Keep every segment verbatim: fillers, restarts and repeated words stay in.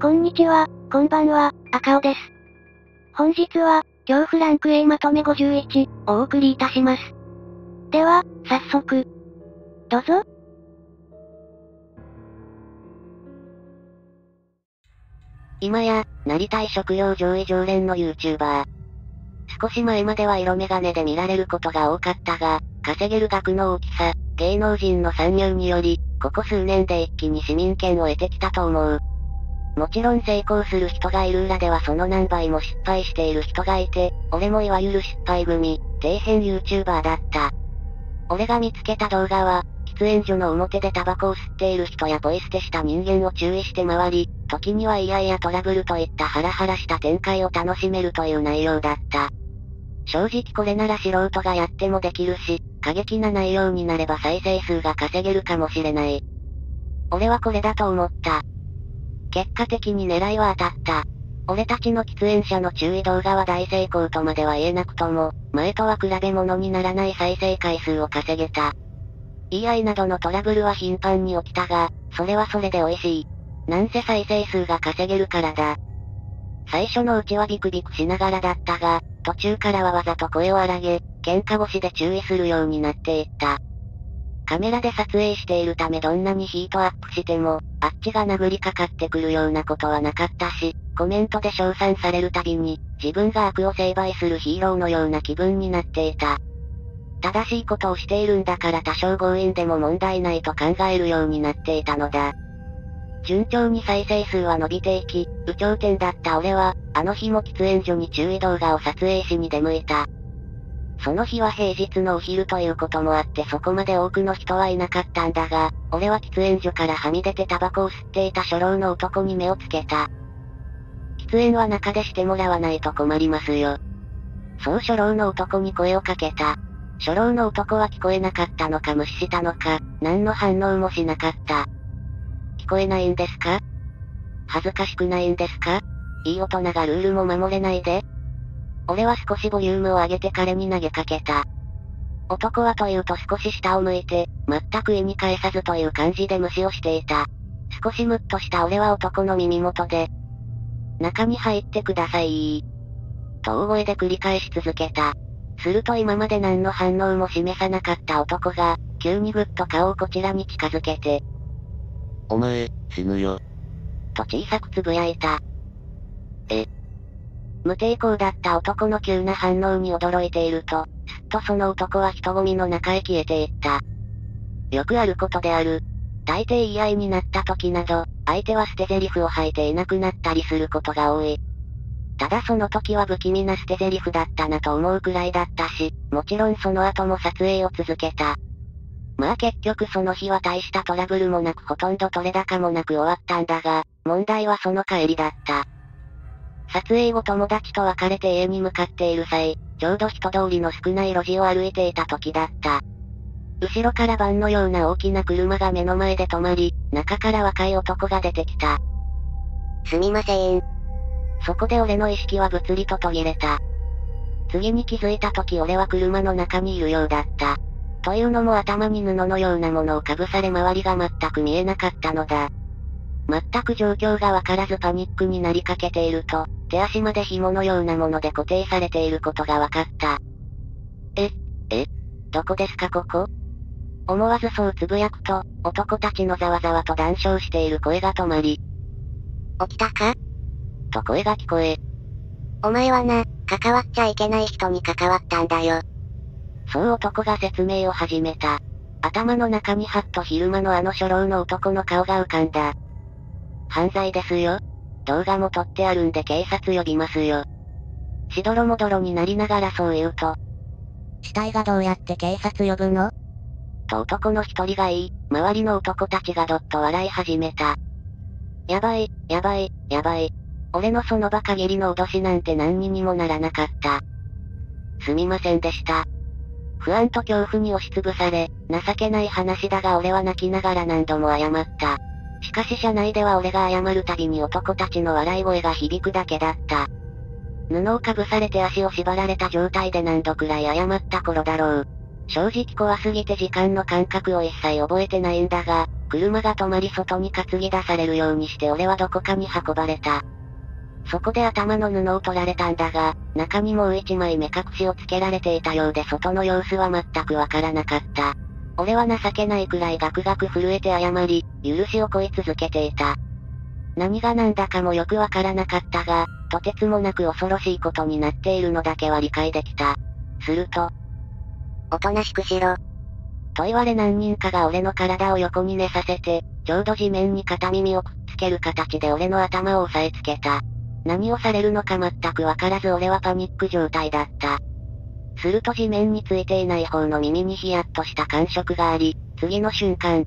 こんにちは、こんばんは、赤尾です。本日は、恐怖ランク A まとめごじゅういちをお送りいたします。では、早速、どうぞ。 今や、なりたい職業上位常連の YouTuber。少し前までは色眼鏡で見られることが多かったが、稼げる額の大きさ、芸能人の参入により、ここ数年で一気に市民権を得てきたと思う。もちろん成功する人がいる裏ではその何倍も失敗している人がいて、俺もいわゆる失敗組、底辺 YouTuber だった。俺が見つけた動画は、喫煙所の表でタバコを吸っている人やポイ捨てした人間を注意して回り、時には言い合いやトラブルといったハラハラした展開を楽しめるという内容だった。正直これなら素人がやってもできるし、過激な内容になれば再生数が稼げるかもしれない。俺はこれだと思った。結果的に狙いは当たった。俺たちの喫煙者の注意動画は大成功とまでは言えなくとも、前とは比べ物にならない再生回数を稼げた。言い合いなどのトラブルは頻繁に起きたが、それはそれで美味しい。なんせ再生数が稼げるからだ。最初のうちはビクビクしながらだったが、途中からはわざと声を荒げ、喧嘩越しで注意するようになっていった。カメラで撮影しているためどんなにヒートアップしても、あっちが殴りかかってくるようなことはなかったし、コメントで称賛されるたびに、自分が悪を成敗するヒーローのような気分になっていた。正しいことをしているんだから多少強引でも問題ないと考えるようになっていたのだ。順調に再生数は伸びていき、有頂天だった俺は、あの日も喫煙所に注意動画を撮影しに出向いた。その日は平日のお昼ということもあってそこまで多くの人はいなかったんだが、俺は喫煙所からはみ出てタバコを吸っていた初老の男に目をつけた。喫煙は中でしてもらわないと困りますよ。そう初老の男に声をかけた。初老の男は聞こえなかったのか無視したのか、何の反応もしなかった。聞こえないんですか？恥ずかしくないんですか？いい大人がルールも守れないで？俺は少しボリュームを上げて彼に投げかけた。男はというと少し下を向いて、全く意に介さずという感じで無視をしていた。少しムッとした俺は男の耳元で、中に入ってくださいと大声で繰り返し続けた。すると今まで何の反応も示さなかった男が、急にぐっと顔をこちらに近づけて、 お前、死ぬよ。 と小さくつぶやいた。え。無抵抗だった男の急な反応に驚いていると、すっとその男は人混みの中へ消えていった。よくあることである。大抵言い合いになった時など、相手は捨て台詞を吐いていなくなったりすることが多い。ただその時は不気味な捨て台詞だったなと思うくらいだったし、もちろんその後も撮影を続けた。まあ結局その日は大したトラブルもなくほとんど取れ高もなく終わったんだが、問題はその帰りだった。撮影後友達と別れて家に向かっている際、ちょうど人通りの少ない路地を歩いていた時だった。後ろからバンのような大きな車が目の前で止まり、中から若い男が出てきた。 すみません。 そこで俺の意識は物理と途切れた。次に気づいた時俺は車の中にいるようだった。というのも頭に布のようなものをかぶされ周りが全く見えなかったのだ。全く状況がわからずパニックになりかけていると、手足まで紐のようなもので固定されていることがわかった。え、え、どこですかここ？思わずそうつぶやくと、男たちのざわざわと談笑している声が止まり、 起きたか？ と声が聞こえ。 お前はな、関わっちゃいけない人に関わったんだよ。 そう男が説明を始めた。頭の中にはっと昼間のあの初老の男の顔が浮かんだ。犯罪ですよ。動画も撮ってあるんで警察呼びますよ。しどろもどろになりながらそう言うと。 死体がどうやって警察呼ぶの？ と男の一人が言い、周りの男たちがどっと笑い始めた。やばい、やばい、やばい。俺のその場限りの脅しなんて何ににもならなかった。すみませんでした。不安と恐怖に押しつぶされ、情けない話だが俺は泣きながら何度も謝った。しかし車内では俺が謝るたびに男たちの笑い声が響くだけだった。布をかぶされて足を縛られた状態で何度くらい謝った頃だろう。正直怖すぎて時間の感覚を一切覚えてないんだが、 車が止まり外に担ぎ出されるようにして俺はどこかに運ばれた。そこで頭の布を取られたんだが、中にもう一枚目隠しをつけられていたようで外の様子は全くわからなかった。俺は情けないくらいガクガク震えて謝り、許しを請い続けていた。何が何だかもよくわからなかったが、とてつもなく恐ろしいことになっているのだけは理解できた。すると、 おとなしくしろ。 と言われ何人かが俺の体を横に寝させて、ちょうど地面に片耳をくっつける形で俺の頭を押さえつけた。何をされるのか全くわからず俺はパニック状態だった。すると地面についていない方の耳にヒヤッとした感触があり、次の瞬間。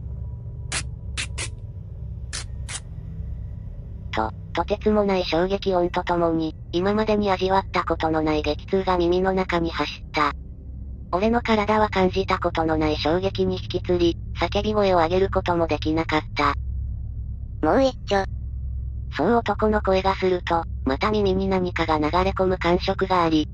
と、とてつもない衝撃音とともに、今までに味わったことのない激痛が耳の中に走った。俺の体は感じたことのない衝撃に引きつり、叫び声を上げることもできなかった。 もう一丁。 そう男の声がすると、また耳に何かが流れ込む感触があり、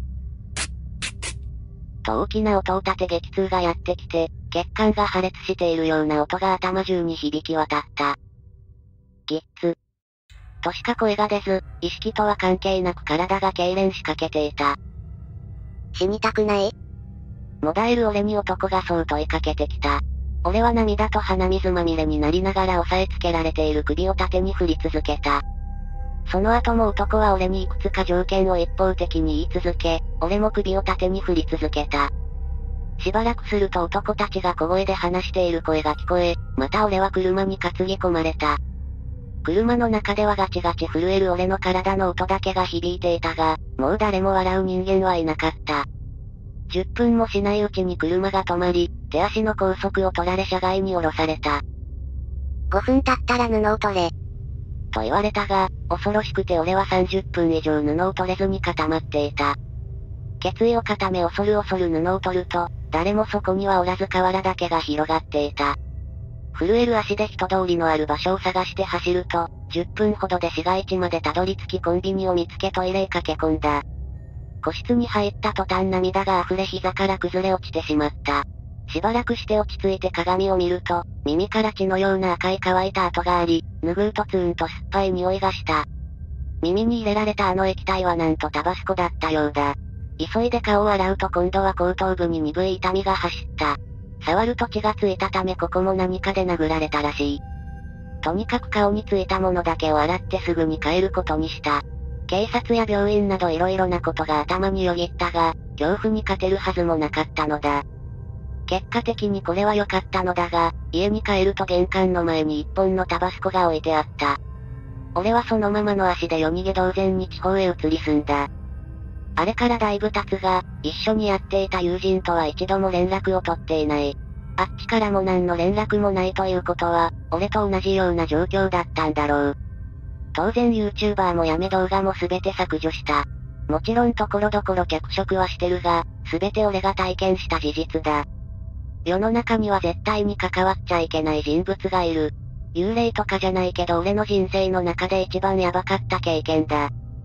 と大きな音を立て激痛がやってきて、血管が破裂しているような音が頭中に響き渡った。ギッツ。としか声が出ず、意識とは関係なく体が痙攣しかけていた。 死にたくない？ もだえる俺に男がそう問いかけてきた。俺は涙と鼻水まみれになりながら押さえつけられている首を縦に振り続けた。その後も男は俺にいくつか条件を一方的に言い続け、俺も首を縦に振り続けた。しばらくすると男たちが小声で話している声が聞こえ、また俺は車に担ぎ込まれた。車の中ではガチガチ震える俺の体の音だけが響いていたが、もう誰も笑う人間はいなかった。じゅっぷんもしないうちに車が止まり、手足の拘束を取られ車外に降ろされた。 ごふん経ったら布を取れ。 と言われたが、恐ろしくて俺はさんじゅっぷん以上布を取れずに固まっていた。決意を固め恐る恐る布を取ると、誰もそこにはおらず河原だけが広がっていた。震える足で人通りのある場所を探して走ると、じゅっぷんほどで市街地までたどり着きコンビニを見つけトイレへ駆け込んだ。個室に入った途端涙が溢れ膝から崩れ落ちてしまった。しばらくして落ち着いて鏡を見ると、耳から血のような赤い乾いた跡があり、拭うとツーンと酸っぱい匂いがした。耳に入れられたあの液体はなんとタバスコだったようだ。急いで顔を洗うと今度は後頭部に鈍い痛みが走った。触ると血がついたためここも何かで殴られたらしい。とにかく顔についたものだけを洗ってすぐに帰ることにした。警察や病院など色々なことが頭によぎったが、恐怖に勝てるはずもなかったのだ。結果的にこれは良かったのだが、家に帰ると玄関の前に一本のタバスコが置いてあった。俺はそのままの足で夜逃げ同然に地方へ移り住んだ。あれからだいぶ経つが、一緒にやっていた友人とは一度も連絡を取っていない。あっちからも何の連絡もないということは、俺と同じような状況だったんだろう。当然 YouTuber もやめ動画も全て削除した。もちろんところどころ脚色はしてるが、全て俺が体験した事実だ。世の中には絶対に関わっちゃいけない人物がいる。幽霊とかじゃないけど俺の人生の中で一番ヤバかった経験だ。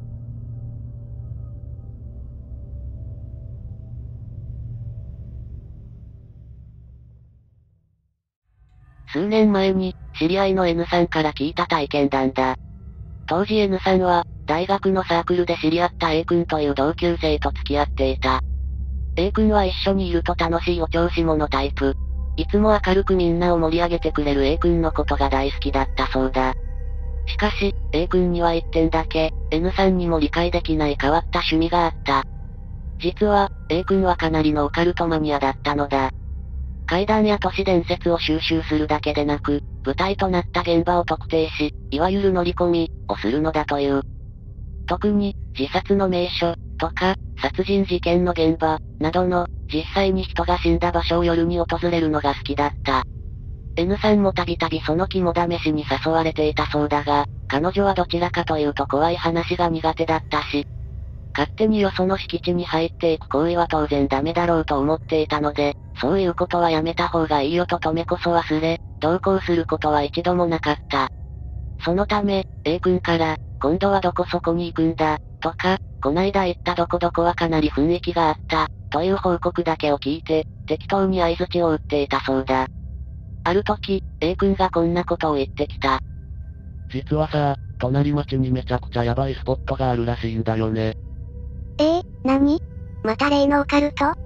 数年前に、知り合いの N さんから聞いた体験談だ。当時 N さんは、大学のサークルで知り合った A 君という同級生と付き合っていた。A 君は一緒にいると楽しいお調子者タイプ。いつも明るくみんなを盛り上げてくれる A 君のことが大好きだったそうだ。しかし、A 君には一点だけ、N さんにも理解できない変わった趣味があった。実は、A 君はかなりのオカルトマニアだったのだ。怪談や都市伝説を収集するだけでなく、舞台となった現場を特定し、いわゆる乗り込み、をするのだという。特に、自殺の名所、とか、殺人事件の現場、などの、実際に人が死んだ場所を夜に訪れるのが好きだった。N さんもたびたびその肝試しに誘われていたそうだが、彼女はどちらかというと怖い話が苦手だったし、勝手によその敷地に入っていく行為は当然ダメだろうと思っていたので、そういうことはやめた方がいいよと止めこそ忘れ、同行することは一度もなかった。そのため、A 君から、今度はどこそこに行くんだ、とか、こないだ行ったどこどこはかなり雰囲気があった、という報告だけを聞いて、適当に相槌を打っていたそうだ。 ある時、A 君がこんなことを言ってきた。 実はさ、隣町にめちゃくちゃヤバいスポットがあるらしいんだよね。 えー、何？また例のオカルト？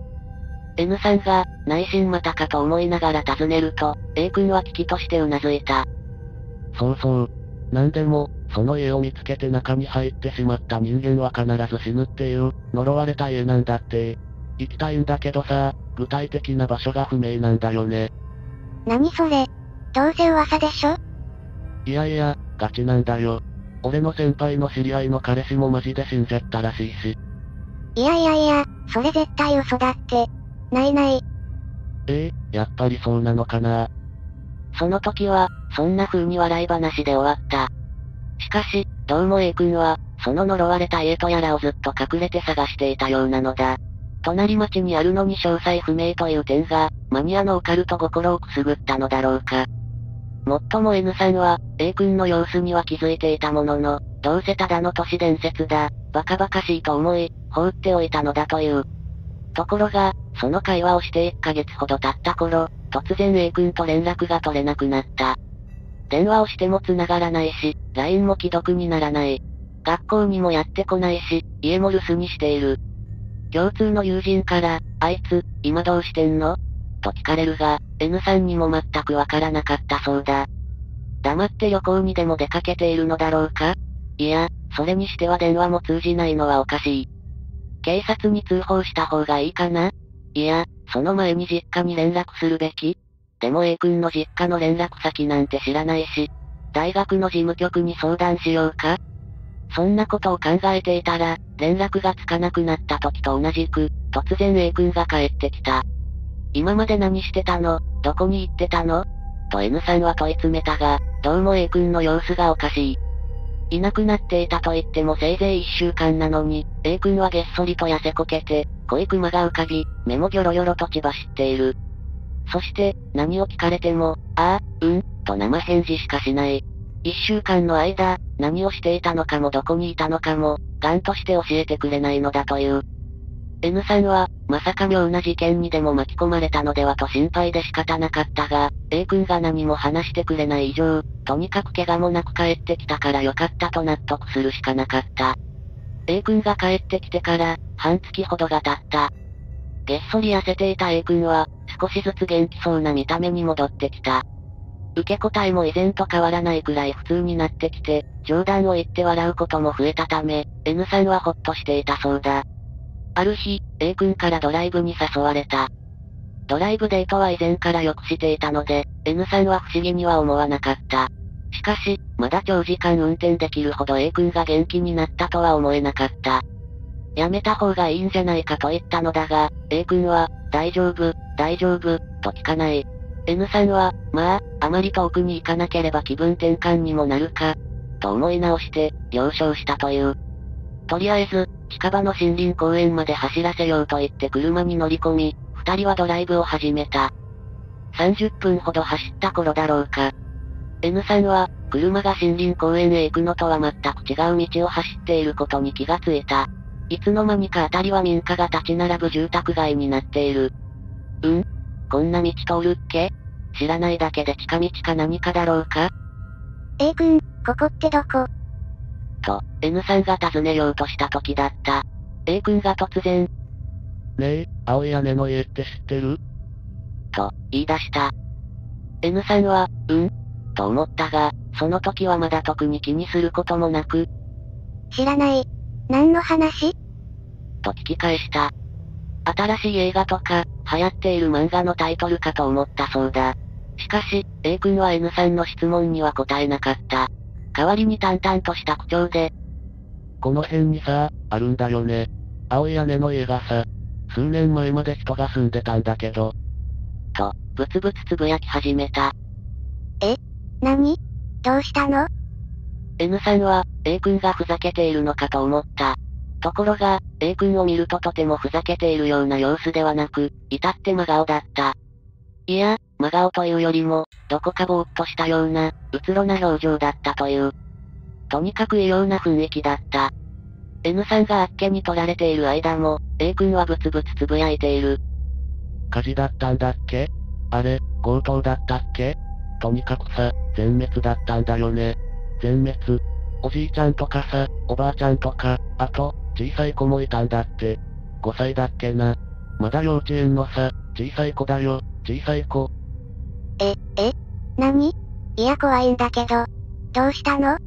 N さんが、内心またかと思いながら尋ねると、A 君は危機としてうなずいた。 そうそう。なんでも、その家を見つけて中に入ってしまった人間は必ず死ぬっていう、呪われた家なんだって。行きたいんだけどさ、具体的な場所が不明なんだよね。 何それ？どうせ噂でしょ？ いやいや、ガチなんだよ。俺の先輩の知り合いの彼氏もマジで死んじゃったらしいし。 いやいやいや、それ絶対嘘だって。ないない。 ええ、やっぱりそうなのかな。 その時は、そんな風に笑い話で終わった。しかし、どうも A 君は、その呪われた家とやらをずっと隠れて探していたようなのだ。隣町にあるのに詳細不明という点が、マニアのオカルト心をくすぐったのだろうか。もっとも N さんは、A 君の様子には気づいていたものの、どうせただの都市伝説だ、バカバカしいと思い、放っておいたのだという。ところが、その会話をしていっかげつほど経った頃、突然 A 君と連絡が取れなくなった。電話をしても繋がらないし、ライン も既読にならない。学校にもやってこないし、家も留守にしている。共通の友人から、あいつ、今どうしてんの？と聞かれるが、N さんにも全くわからなかったそうだ。黙って旅行にでも出かけているのだろうか？いや、それにしては電話も通じないのはおかしい。警察に通報した方がいいかな？いや、その前に実家に連絡するべき？でも A 君の実家の連絡先なんて知らないし、大学の事務局に相談しようか？そんなことを考えていたら、連絡がつかなくなった時と同じく、突然 A 君が帰ってきた。今まで何してたの？どこに行ってたの？と N さんは問い詰めたが、どうも A 君の様子がおかしい。いなくなっていたと言ってもせいぜいいっしゅうかんなのに、A 君はげっそりと痩せこけて、濃いクマが浮かび、目もギョロギョロと血走っている。そして、何を聞かれても、ああ、うん、と生返事しかしない。一週間の間、何をしていたのかもどこにいたのかも、ガンとして教えてくれないのだという。N さんは、まさか妙な事件にでも巻き込まれたのではと心配で仕方なかったが、A 君が何も話してくれない以上、とにかく怪我もなく帰ってきたからよかったと納得するしかなかった。A 君が帰ってきてから、半月ほどが経った。げっそり痩せていた A 君は、少しずつ元気そうな見た目に戻ってきた。受け答えも以前と変わらないくらい普通になってきて、冗談を言って笑うことも増えたため、N さんはほっとしていたそうだ。ある日、A 君からドライブに誘われた。ドライブデートは以前からよくしていたので、N さんは不思議には思わなかった。しかし、まだ長時間運転できるほど A 君が元気になったとは思えなかった。やめた方がいいんじゃないかと言ったのだが、A 君は、大丈夫、大丈夫、と聞かない。N さんは、まあ、あまり遠くに行かなければ気分転換にもなるか、と思い直して、了承したという。とりあえず、近場の森林公園まで走らせようと言って車に乗り込み、二人はドライブを始めた。さんじゅっぷんほど走った頃だろうか。N さんは、車が森林公園へ行くのとは全く違う道を走っていることに気がついた。いつの間にか辺りは民家が立ち並ぶ住宅街になっている。うんこんな道通るっけ？知らないだけで近道か何かだろうか？ A 君、ここってどこ？ と、N さんが尋ねようとした時だった。A 君が突然、 ねえ、青い屋根の家って知ってる？ と、言い出した。N さんは、うんと思ったが、その時はまだ特に気にすることもなく、 知らない。何の話？ と聞き返した。新しい映画とか、流行っている漫画のタイトルかと思ったそうだ。しかし、A 君は N さんの質問には答えなかった。代わりに淡々とした口調で、 この辺にさ、あるんだよね。青い屋根の家がさ、数年前まで人が住んでたんだけど。 と、ブツブツつぶやき始めた。 え？何？どうしたの？ N さんは、A 君がふざけているのかと思った。ところが、A 君を見るととてもふざけているような様子ではなく、至って真顔だった。いや、真顔というよりも、どこかぼーっとしたような、うつろな表情だったという。とにかく異様な雰囲気だった。N さんがあっけに取られている間も、A 君はブツブツつぶやいている。 火事だったんだっけ？ あれ、強盗だったっけ？とにかくさ、全滅だったんだよね。全滅。おじいちゃんとかさ、おばあちゃんとか、あと、小さい子もいたんだって。ごさいだっけな。まだ幼稚園のさ、小さい子だよ、小さい子。 え、え？何？いや怖いんだけど。どうしたの？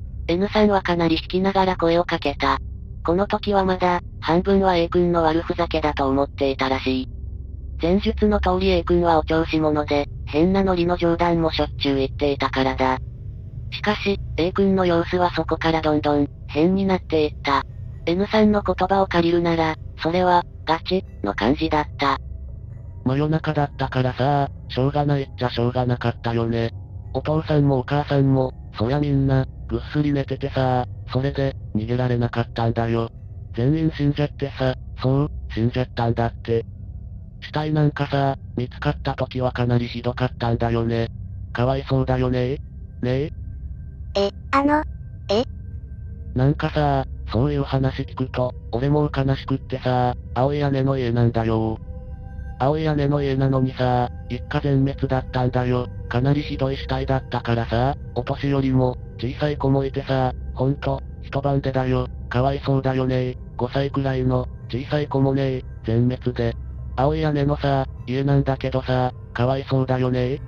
N さんはかなり引きながら声をかけた。この時はまだ、半分は A 君の悪ふざけだと思っていたらしい。前述の通り A 君はお調子者で、変なノリの冗談もしょっちゅう言っていたからだ。しかし、A 君の様子はそこからどんどん、変になっていった。N さんの言葉を借りるなら、それは、ガチ、の感じだった。 真夜中だったからさ、しょうがないっちゃしょうがなかったよね。お父さんもお母さんも、そりゃみんな、ぐっすり寝ててさ、それで、逃げられなかったんだよ。全員死んじゃってさ、そう、死んじゃったんだって。死体なんかさ、見つかった時はかなりひどかったんだよね。かわいそうだよねねえ。え、あの、え？ なんかさ、そういう話聞くと、俺もう悲しくってさ、青い屋根の家なんだよ。青い屋根の家なのにさ、一家全滅だったんだよ。かなりひどい死体だったからさ、お年寄りも、小さい子もいてさ、ほんと、一晩でだよ。かわいそうだよねごさいくらいの、小さい子もね全滅で。青い屋根のさ、家なんだけどさ、かわいそうだよね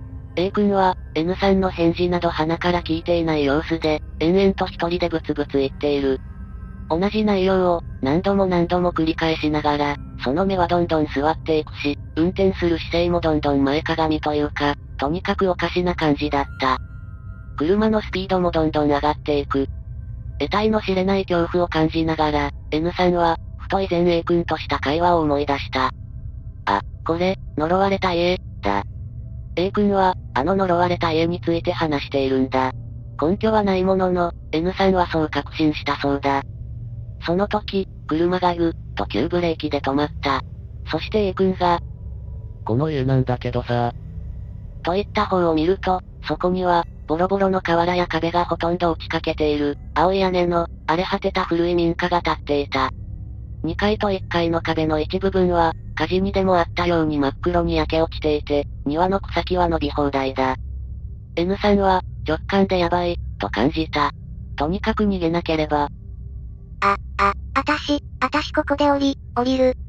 A 君は、N さんの返事など鼻から聞いていない様子で、延々と一人でブツブツ言っている。同じ内容を、何度も何度も繰り返しながら、その目はどんどん座っていくし、運転する姿勢もどんどん前かがみというか、とにかくおかしな感じだった。車のスピードもどんどん上がっていく。得体の知れない恐怖を感じながら、N さんは、ふと以前 A 君とした会話を思い出した。あ、これ、呪われた家、だ。A 君は、あの呪われた家について話しているんだ。根拠はないものの、N さんはそう確信したそうだ。その時、車がぐっと急ブレーキで止まった。そして A 君が、 この家なんだけどさ、 といった方を見ると、そこには、ボロボロの瓦や壁がほとんど落ちかけている、青い屋根の、荒れ果てた古い民家が建っていた。にかいといっかいの壁の一部分は、火事にでもあったように真っ黒に焼け落ちていて、庭の草木は伸び放題だ。N さんは、直感でやばい、と感じた。とにかく逃げなければ。 あ、あ、あたし、あたしここで降り、降りる。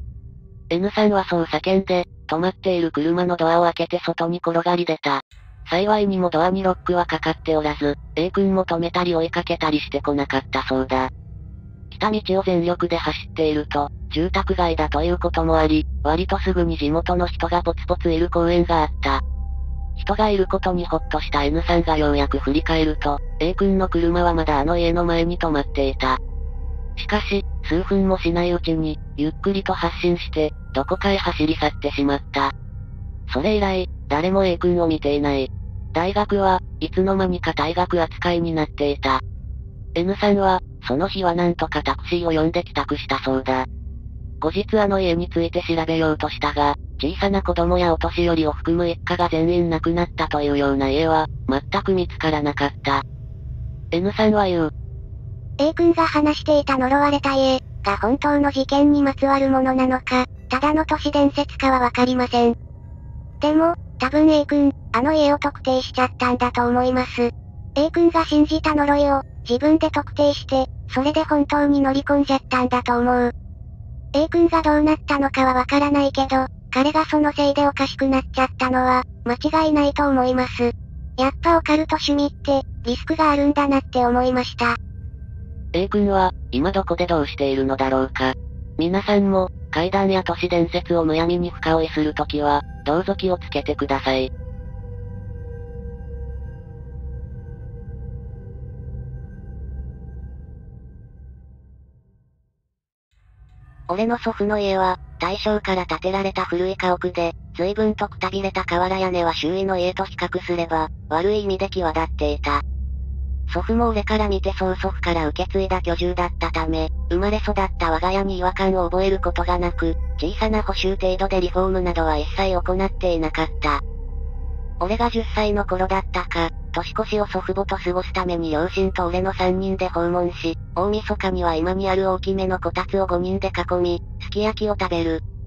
N さんはそう叫んで、止まっている車のドアを開けて外に転がり出た。幸いにもドアにロックはかかっておらず、A 君も止めたり追いかけたりしてこなかったそうだ。来た道を全力で走っていると、住宅街だということもあり、割とすぐに地元の人がポツポツいる公園があった。人がいることにほっとした N さんがようやく振り返ると、A 君の車はまだあの家の前に止まっていた。しかし、数分もしないうちに、ゆっくりと発進して、どこかへ走り去ってしまった。それ以来、誰も A 君を見ていない。大学はいつの間にか退学扱いになっていた。N さんは、その日はなんとかタクシーを呼んで帰宅したそうだ。後日あの家について調べようとしたが、小さな子供やお年寄りを含む一家が全員亡くなったというような家は、全く見つからなかった。N さんは言う。 A 君が話していた呪われた家、が本当の事件にまつわるものなのか、ただの都市伝説かはわかりません。でも、多分 A 君、あの家を特定しちゃったんだと思います。A 君が信じた呪いを、自分で特定して、それで本当に乗り込んじゃったんだと思う。A 君がどうなったのかはわからないけど、彼がそのせいでおかしくなっちゃったのは、間違いないと思います。やっぱオカルト趣味って、リスクがあるんだなって思いました。 A 君は、今どこでどうしているのだろうか。皆さんも、怪談や都市伝説をむやみに深追いするときは、どうぞ気をつけてください。俺の祖父の家は、大正から建てられた古い家屋で、随分とくたびれた瓦屋根は周囲の家と比較すれば、悪い意味で際立っていた。祖父も俺から見て曽祖父から受け継いだ居住だったため、生まれ育った我が家に違和感を覚えることがなく、小さな補修程度でリフォームなどは一切行っていなかった。俺がじゅっさいの頃だったか、年越しを祖父母と過ごすために両親と俺のさんにんで訪問し、大晦日には今にある大きめのこたつをごにんで囲み、すき焼きを食べる。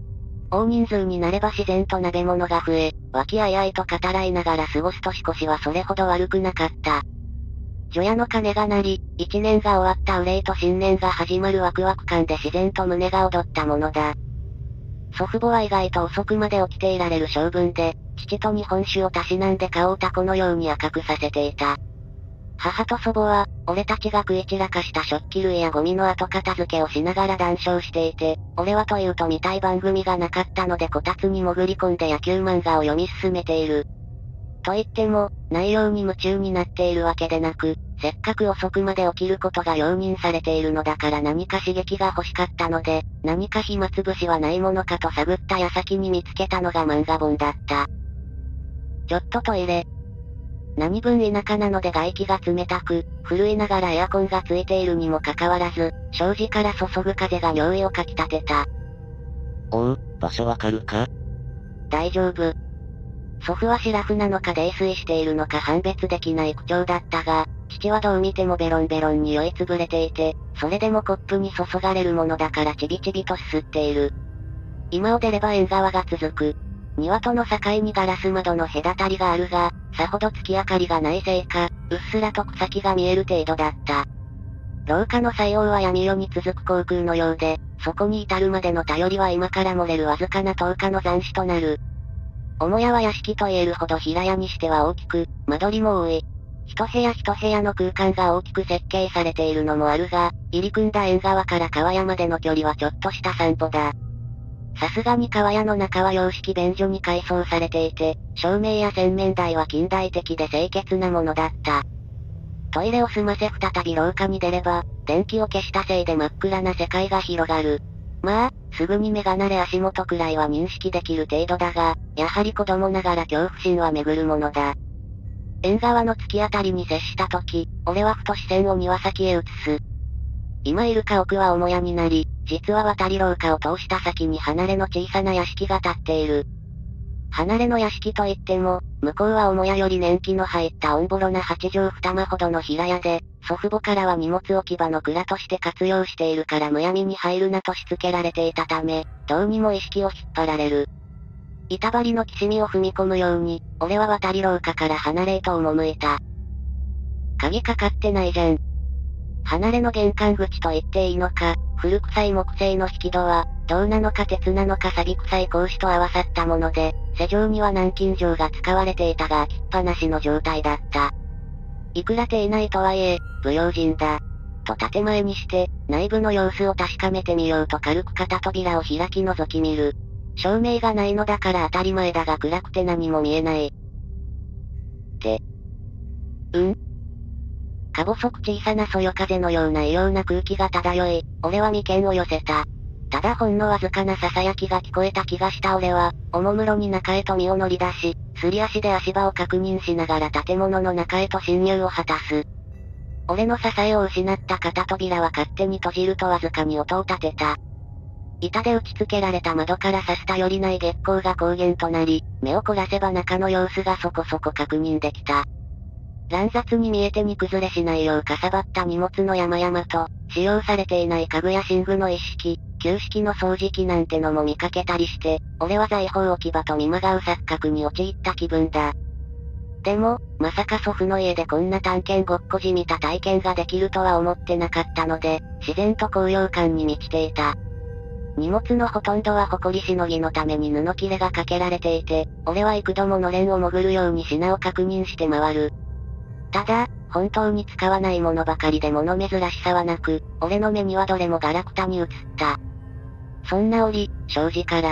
大人数になれば自然と鍋物が増え、和気あいあいと語らいながら過ごす年越しはそれほど悪くなかった。除夜の鐘が鳴り、一年が終わった憂いと新年が始まるワクワク感で自然と胸が躍ったものだ。祖父母は意外と遅くまで起きていられる性分で、父と日本酒をたしなんで顔をタコのように赤くさせていた。母と祖母は、俺たちが食い散らかした食器類やゴミの後片付けをしながら談笑していて、俺はというと見たい番組がなかったのでこたつに潜り込んで野球漫画を読み進めている。と言っても、内容に夢中になっているわけでなく、せっかく遅くまで起きることが容認されているのだから何か刺激が欲しかったので、何か暇つぶしはないものかと探った矢先に見つけたのが漫画本だった。ちょっとトイレ。何分田舎なので外気が冷たく、古いながらエアコンがついているにもかかわらず、障子から注ぐ風が尿意をかき立てた。 おう、場所わかるか？ 大丈夫。祖父はシラフなのか泥酔しているのか判別できない口調だったが、父はどう見てもベロンベロンに酔いつぶれていて、それでもコップに注がれるものだからちびちびとすすっている。今を出れば縁側が続く。庭との境にガラス窓の隔たりがあるが、さほど月明かりがないせいか、うっすらと草木が見える程度だった。廊下の採用は闇夜に続く航空のようで、そこに至るまでの頼りは今から漏れるわずかな灯火の残滓となる。母屋は屋敷と言えるほど平屋にしては大きく、間取りも多い。一部屋一部屋の空間が大きく設計されているのもあるが、入り組んだ縁側から川屋までの距離はちょっとした散歩だ。さすがに川屋の中は洋式便所に改装されていて、照明や洗面台は近代的で清潔なものだった。トイレを済ませ再び廊下に出れば、電気を消したせいで真っ暗な世界が広がる。まあ、すぐに目が慣れ足元くらいは認識できる程度だが、やはり子供ながら恐怖心は巡るものだ。縁側の突き当たりに接した時、俺はふと視線を庭先へ移す。今いる家屋は母屋になり、実は渡り廊下を通した先に離れの小さな屋敷が建っている。離れの屋敷といっても、向こうは母屋より年季の入ったオンボロな八畳二間ほどの平屋で、祖父母からは荷物置き場の蔵として活用しているからむやみに入るなとしつけられていたため、どうにも意識を引っ張られる。板張りのきしみを踏み込むように、俺は渡り廊下から離れへと赴いた。鍵かかってないじゃん。離れの玄関口と言っていいのか、古臭い木製の引き戸は、銅なのか鉄なのか錆臭い格子と合わさったもので、施錠には南京錠が使われていたが開きっぱなしの状態だった。いくら丁寧とはいえ、不用心だ。と建前にして、内部の様子を確かめてみようと軽く片扉を開き覗き見る。照明がないのだから当たり前だが暗くて何も見えない。って。うんか細く小さなそよ風のような異様な空気が漂い、俺は眉間を寄せた。ただほんのわずかな囁きが聞こえた気がした俺は、おもむろに中へと身を乗り出し、すり足で足場を確認しながら建物の中へと侵入を果たす。俺の支えを失った片扉は勝手に閉じるとわずかに音を立てた。板で打ち付けられた窓から差す頼りない月光が光源となり、目を凝らせば中の様子がそこそこ確認できた。乱雑に見えてに崩れしないようかさばった荷物の山々と、使用されていない家具や寝具の一式、旧式の掃除機なんてのも見かけたりして、俺は財宝置き場と見まがう錯覚に陥った気分だ。でも、まさか祖父の家でこんな探検ごっこじみた体験ができるとは思ってなかったので、自然と高揚感に満ちていた。荷物のほとんどは埃しのぎのために布切れがかけられていて、俺は幾度ものれんを潜るように品を確認して回る。ただ、本当に使わないものばかりで物珍しさはなく、俺の目にはどれもガラクタに映った。そんな折、障子から、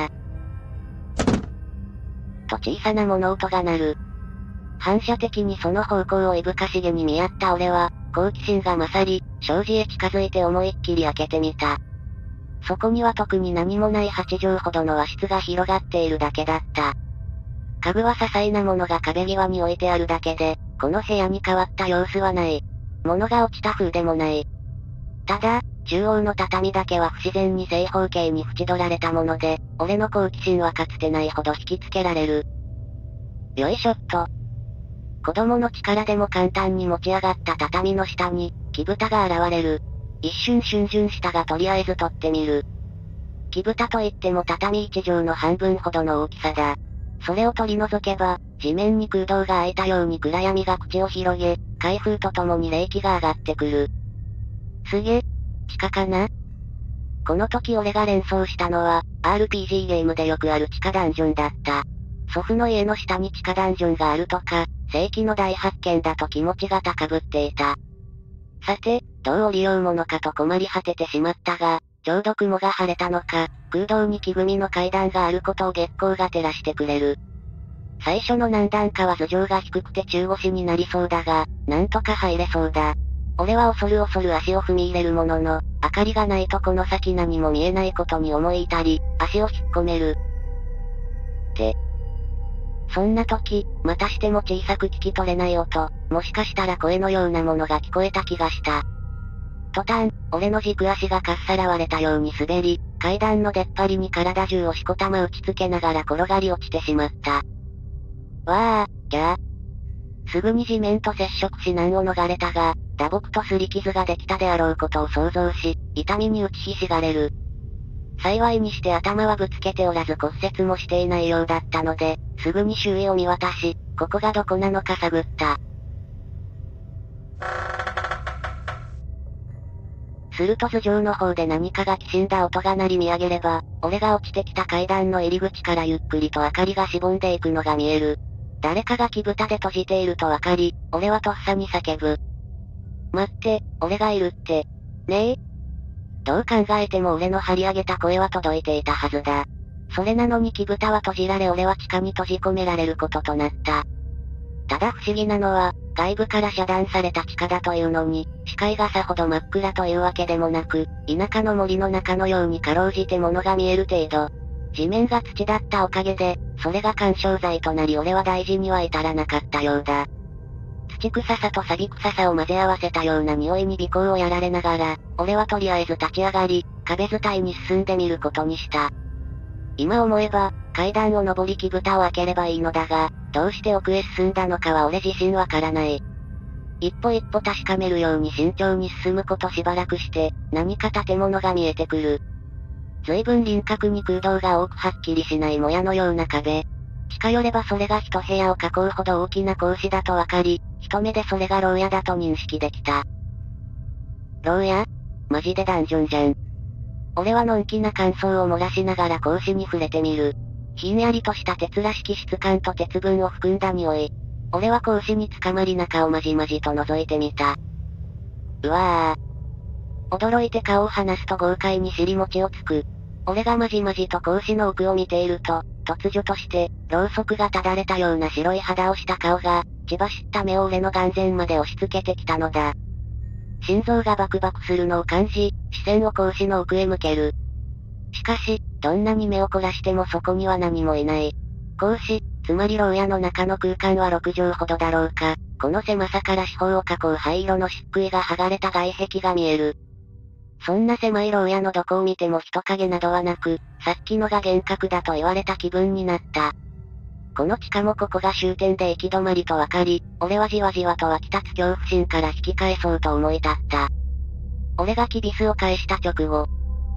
と小さな物音が鳴る。反射的にその方向をいぶかしげに見合った俺は、好奇心が勝り、障子へ近づいて思いっきり開けてみた。そこには特に何もない八畳ほどの和室が広がっているだけだった。家具は些細なものが壁際に置いてあるだけで、この部屋に変わった様子はない。物が落ちた風でもない。ただ、中央の畳だけは不自然に正方形に縁取られたもので、俺の好奇心はかつてないほど引きつけられる。よいしょっと。子供の力でも簡単に持ち上がった畳の下に、木蓋が現れる。一瞬逡巡したがとりあえず取ってみる。 木蓋といっても畳一畳の半分ほどの大きさだ。それを取り除けば、地面に空洞が開いたように暗闇が口を広げ、開封とともに冷気が上がってくる。すげ、地下かな？この時俺が連想したのは、アールピージー ゲームでよくある地下ダンジョンだった。祖父の家の下に地下ダンジョンがあるとか、世紀の大発見だと気持ちが高ぶっていた。さて、どう降りようものかと困り果ててしまったが、ちょうど雲が晴れたのか、空洞に木組みの階段があることを月光が照らしてくれる。最初の何段かは頭上が低くて中腰になりそうだが、なんとか入れそうだ。俺は恐る恐る足を踏み入れるものの、明かりがないとこの先何も見えないことに思い至り、足を引っ込める。って。そんな時、またしても小さく聞き取れない音、もしかしたら声のようなものが聞こえた気がした。途端、俺の軸足がかっさらわれたように滑り、階段の出っ張りに体中をしこたま打ちつけながら転がり落ちてしまった。わー、ギャー。すぐに地面と接触し難を逃れたが、打撲と擦り傷ができたであろうことを想像し、痛みに打ちひしがれる。幸いにして頭はぶつけておらず骨折もしていないようだったので、すぐに周囲を見渡し、ここがどこなのか探った。すると頭上の方で何かがきしんだ音が鳴り見上げれば、俺が落ちてきた階段の入り口からゆっくりと明かりがしぼんでいくのが見える。誰かが木蓋で閉じているとわかり、俺はとっさに叫ぶ。待って、俺がいるって。ねえ？どう考えても俺の張り上げた声は届いていたはずだ。それなのに木蓋は閉じられ俺は地下に閉じ込められることとなった。ただ不思議なのは、外部から遮断された地下だというのに、視界がさほど真っ暗というわけでもなく、田舎の森の中のようにかろうじて物が見える程度。地面が土だったおかげで、それが干渉剤となり俺は大事には至らなかったようだ。土臭さと錆臭さを混ぜ合わせたような匂いに尾行をやられながら、俺はとりあえず立ち上がり、壁伝いに進んでみることにした。今思えば、階段を登り木蓋を開ければいいのだが、どうして奥へ進んだのかは俺自身わからない。一歩一歩確かめるように慎重に進むことしばらくして、何か建物が見えてくる。随分輪郭に空洞が多くはっきりしないもやのような壁。近寄ればそれが一部屋を囲うほど大きな格子だとわかり、一目でそれが牢屋だと認識できた。牢屋？マジでダンジョンじゃん。俺はのんきな感想を漏らしながら格子に触れてみる。ひんやりとした鉄らしき質感と鉄分を含んだ匂い。俺は格子に捕まり中をまじまじと覗いてみた。うわぁ。驚いて顔を離すと豪快に尻餅をつく。俺がまじまじと格子の奥を見ていると、突如として、ろうそくがただれたような白い肌をした顔が、血走った目を俺の眼前まで押し付けてきたのだ。心臓がバクバクするのを感じ、視線を格子の奥へ向ける。しかし、どんなに目を凝らしてもそこには何もいない。格子、つまり牢屋の中の空間はろくじょうほどだろうか、この狭さから四方を囲う灰色の漆喰が剥がれた外壁が見える。そんな狭い牢屋のどこを見ても人影などはなく、さっきのが幻覚だと言われた気分になった。この地下もここが終点で行き止まりとわかり、俺はじわじわと湧き立つ恐怖心から引き返そうと思い立った。俺がキビスを返した直後、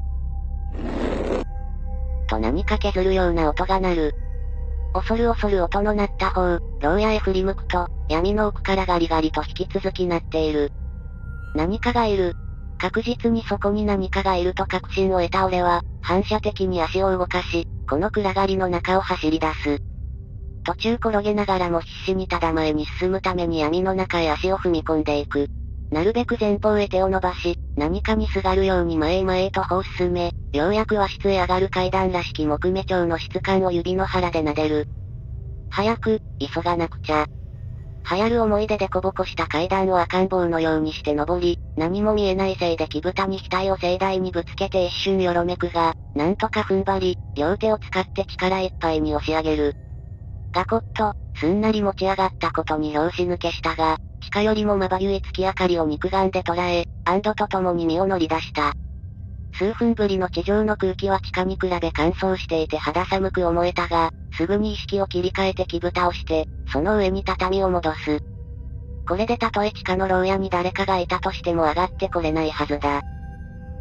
と何か削るような音が鳴る。恐る恐る音の鳴った方、牢屋へ振り向くと、闇の奥からガリガリと引き続き鳴っている。何かがいる。確実にそこに何かがいると確信を得た俺は、反射的に足を動かし、この暗がりの中を走り出す。途中転げながらも必死にただ前に進むために闇の中へ足を踏み込んでいく。なるべく前方へ手を伸ばし、何かにすがるように前へ前へと歩を進め、ようやく和室へ上がる階段らしき木目調の質感を指の腹で撫でる。早く、急がなくちゃ。流行る思いでデコボコした階段を赤ん坊のようにして登り、何も見えないせいで木蓋に額を盛大にぶつけて一瞬よろめくが、なんとか踏ん張り、両手を使って力いっぱいに押し上げる。ガコッと、すんなり持ち上がったことに拍子抜けしたが、地下よりもまばゆい月明かりを肉眼で捉え、安堵とともに身を乗り出した。数分ぶりの地上の空気は地下に比べ乾燥していて肌寒く思えたが、すぐに意識を切り替えて木蓋をして、その上に畳を戻す。これでたとえ地下の牢屋に誰かがいたとしても上がってこれないはずだ。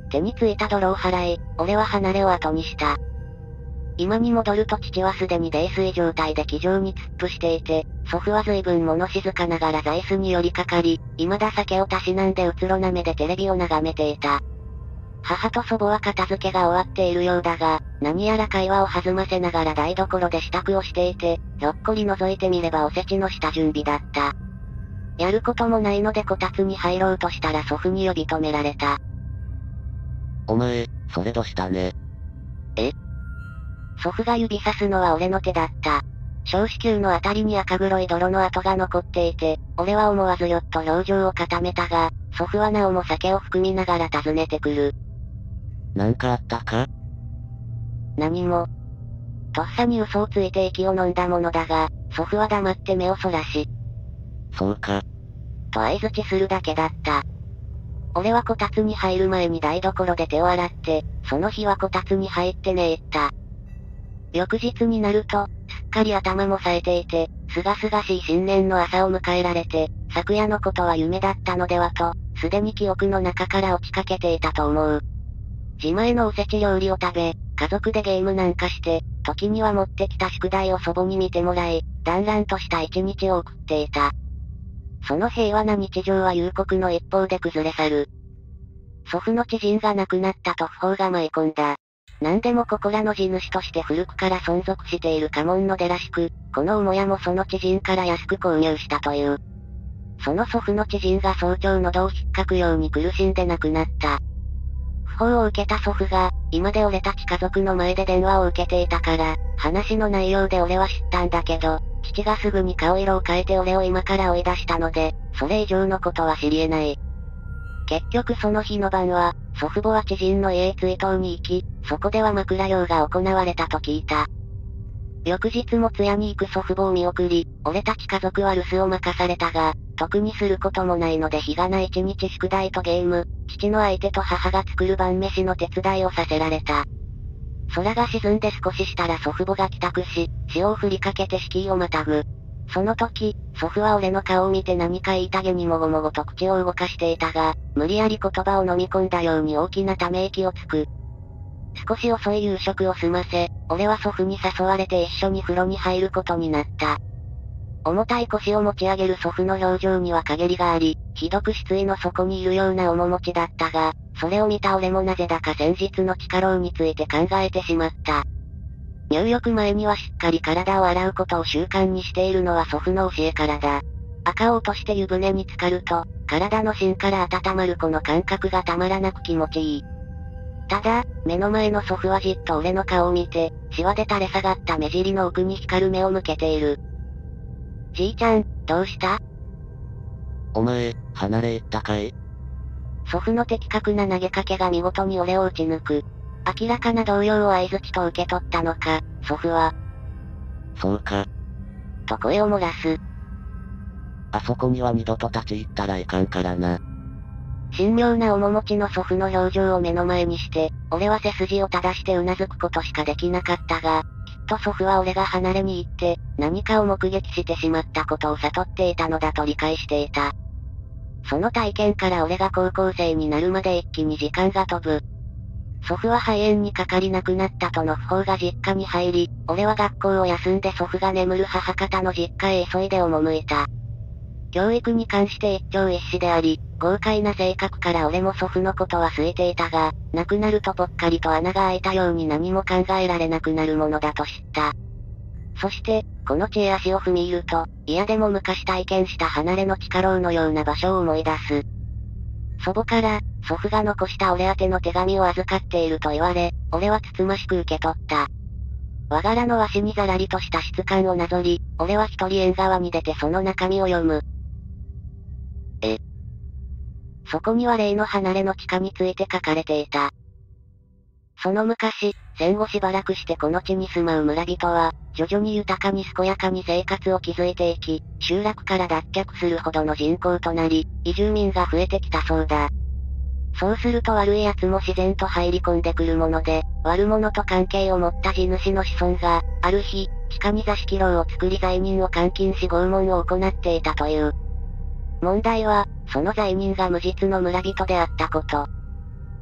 手についた泥を払い、俺は離れを後にした。今に戻ると父はすでに泥酔状態で気丈に突っ伏していて、祖父は随分物静かながら座椅子に寄りかかり、未だ酒をたしなんでうつろな目でテレビを眺めていた。母と祖母は片付けが終わっているようだが、何やら会話を弾ませながら台所で支度をしていて、ひょっこり覗いてみればおせちの下準備だった。やることもないのでこたつに入ろうとしたら祖父に呼び止められた。 お前、それどしたね。 え？祖父が指さすのは俺の手だった。小子宮のあたりに赤黒い泥の跡が残っていて、俺は思わずよっと表情を固めたが、祖父はなおも酒を含みながら尋ねてくる。 なんかあったか？ 何も。とっさに嘘をついて息を飲んだものだが、祖父は黙って目をそらし。 そうか。 と相槌するだけだった。俺はこたつに入る前に台所で手を洗って、その日はこたつに入って寝入った。翌日になると、すっかり頭も冴えていて、すがすがしい新年の朝を迎えられて、昨夜のことは夢だったのではと、すでに記憶の中から落ちかけていたと思う。自前のおせち料理を食べ、家族でゲームなんかして、時には持ってきた宿題を祖母に見てもらい、団らんとした一日を送っていた。その平和な日常は夕刻の一方で崩れ去る。祖父の知人が亡くなったと訃報が舞い込んだ。何でもここらの地主として古くから存続している家紋の出らしく、この母屋もその知人から安く購入したという。その祖父の知人が早朝喉を引っかくように苦しんで亡くなった。訃報を受けた祖父が、今で俺たち家族の前で電話を受けていたから、話の内容で俺は知ったんだけど、父がすぐに顔色を変えて俺を今から追い出したので、それ以上のことは知り得ない。結局その日の晩は、祖父母は知人の家へ追悼に行き、そこでは枕用が行われたと聞いた。翌日も通夜に行く祖父母を見送り、俺たち家族は留守を任されたが、特にすることもないので日がない一日宿題とゲーム、父の相手と母が作る晩飯の手伝いをさせられた。空が沈んで少ししたら祖父母が帰宅し、潮を振りかけて敷居をまたぐ。その時、祖父は俺の顔を見て何か言いたげにもごもごと口を動かしていたが、無理やり言葉を飲み込んだように大きなため息をつく。少し遅い夕食を済ませ、俺は祖父に誘われて一緒に風呂に入ることになった。重たい腰を持ち上げる祖父の表情には陰りがあり、ひどく失意の底にいるような面持ちだったが、それを見た俺もなぜだか先日の地下牢について考えてしまった。入浴前にはしっかり体を洗うことを習慣にしているのは祖父の教えからだ。赤を落として湯船に浸かると、体の芯から温まるこの感覚がたまらなく気持ちいい。ただ、目の前の祖父はじっと俺の顔を見て、シワで垂れ下がった目尻の奥に光る目を向けている。じいちゃん、どうした？ お前、離れ行ったかい？ 祖父の的確な投げかけが見事に俺を打ち抜く。明らかな動揺を相槌と受け取ったのか、祖父は。 そうか。 と声を漏らす。 あそこには二度と立ち入ったらいかんからな。 神妙な面持ちの祖父の表情を目の前にして、俺は背筋を正してうなずくことしかできなかったが、きっと祖父は俺が離れに行って、何かを目撃してしまったことを悟っていたのだと理解していた。その体験から俺が高校生になるまで一気に時間が飛ぶ。祖父は肺炎にかかり亡くなったとの訃報が実家に入り、俺は学校を休んで祖父が眠る母方の実家へ急いで赴いた。教育に関して一朝一夕であり、豪快な性格から俺も祖父のことは好いていたが、亡くなるとぽっかりと穴が開いたように何も考えられなくなるものだと知った。そして、この地へ足を踏み入ると、嫌でも昔体験した離れの地下牢のような場所を思い出す。祖母から、祖父が残した俺宛ての手紙を預かっていると言われ、俺はつつましく受け取った。和柄の足にざらりとした質感をなぞり、俺は一人縁側に出てその中身を読む。え。そこには例の離れの地下について書かれていた。その昔、戦後しばらくしてこの地に住まう村人は、徐々に豊かに健やかに生活を築いていき、集落から脱却するほどの人口となり、移住民が増えてきたそうだ。そうすると悪い奴も自然と入り込んでくるもので、悪者と関係を持った地主の子孫が、ある日、地下に座敷牢を作り罪人を監禁し拷問を行っていたという。問題は、その罪人が無実の村人であったこと。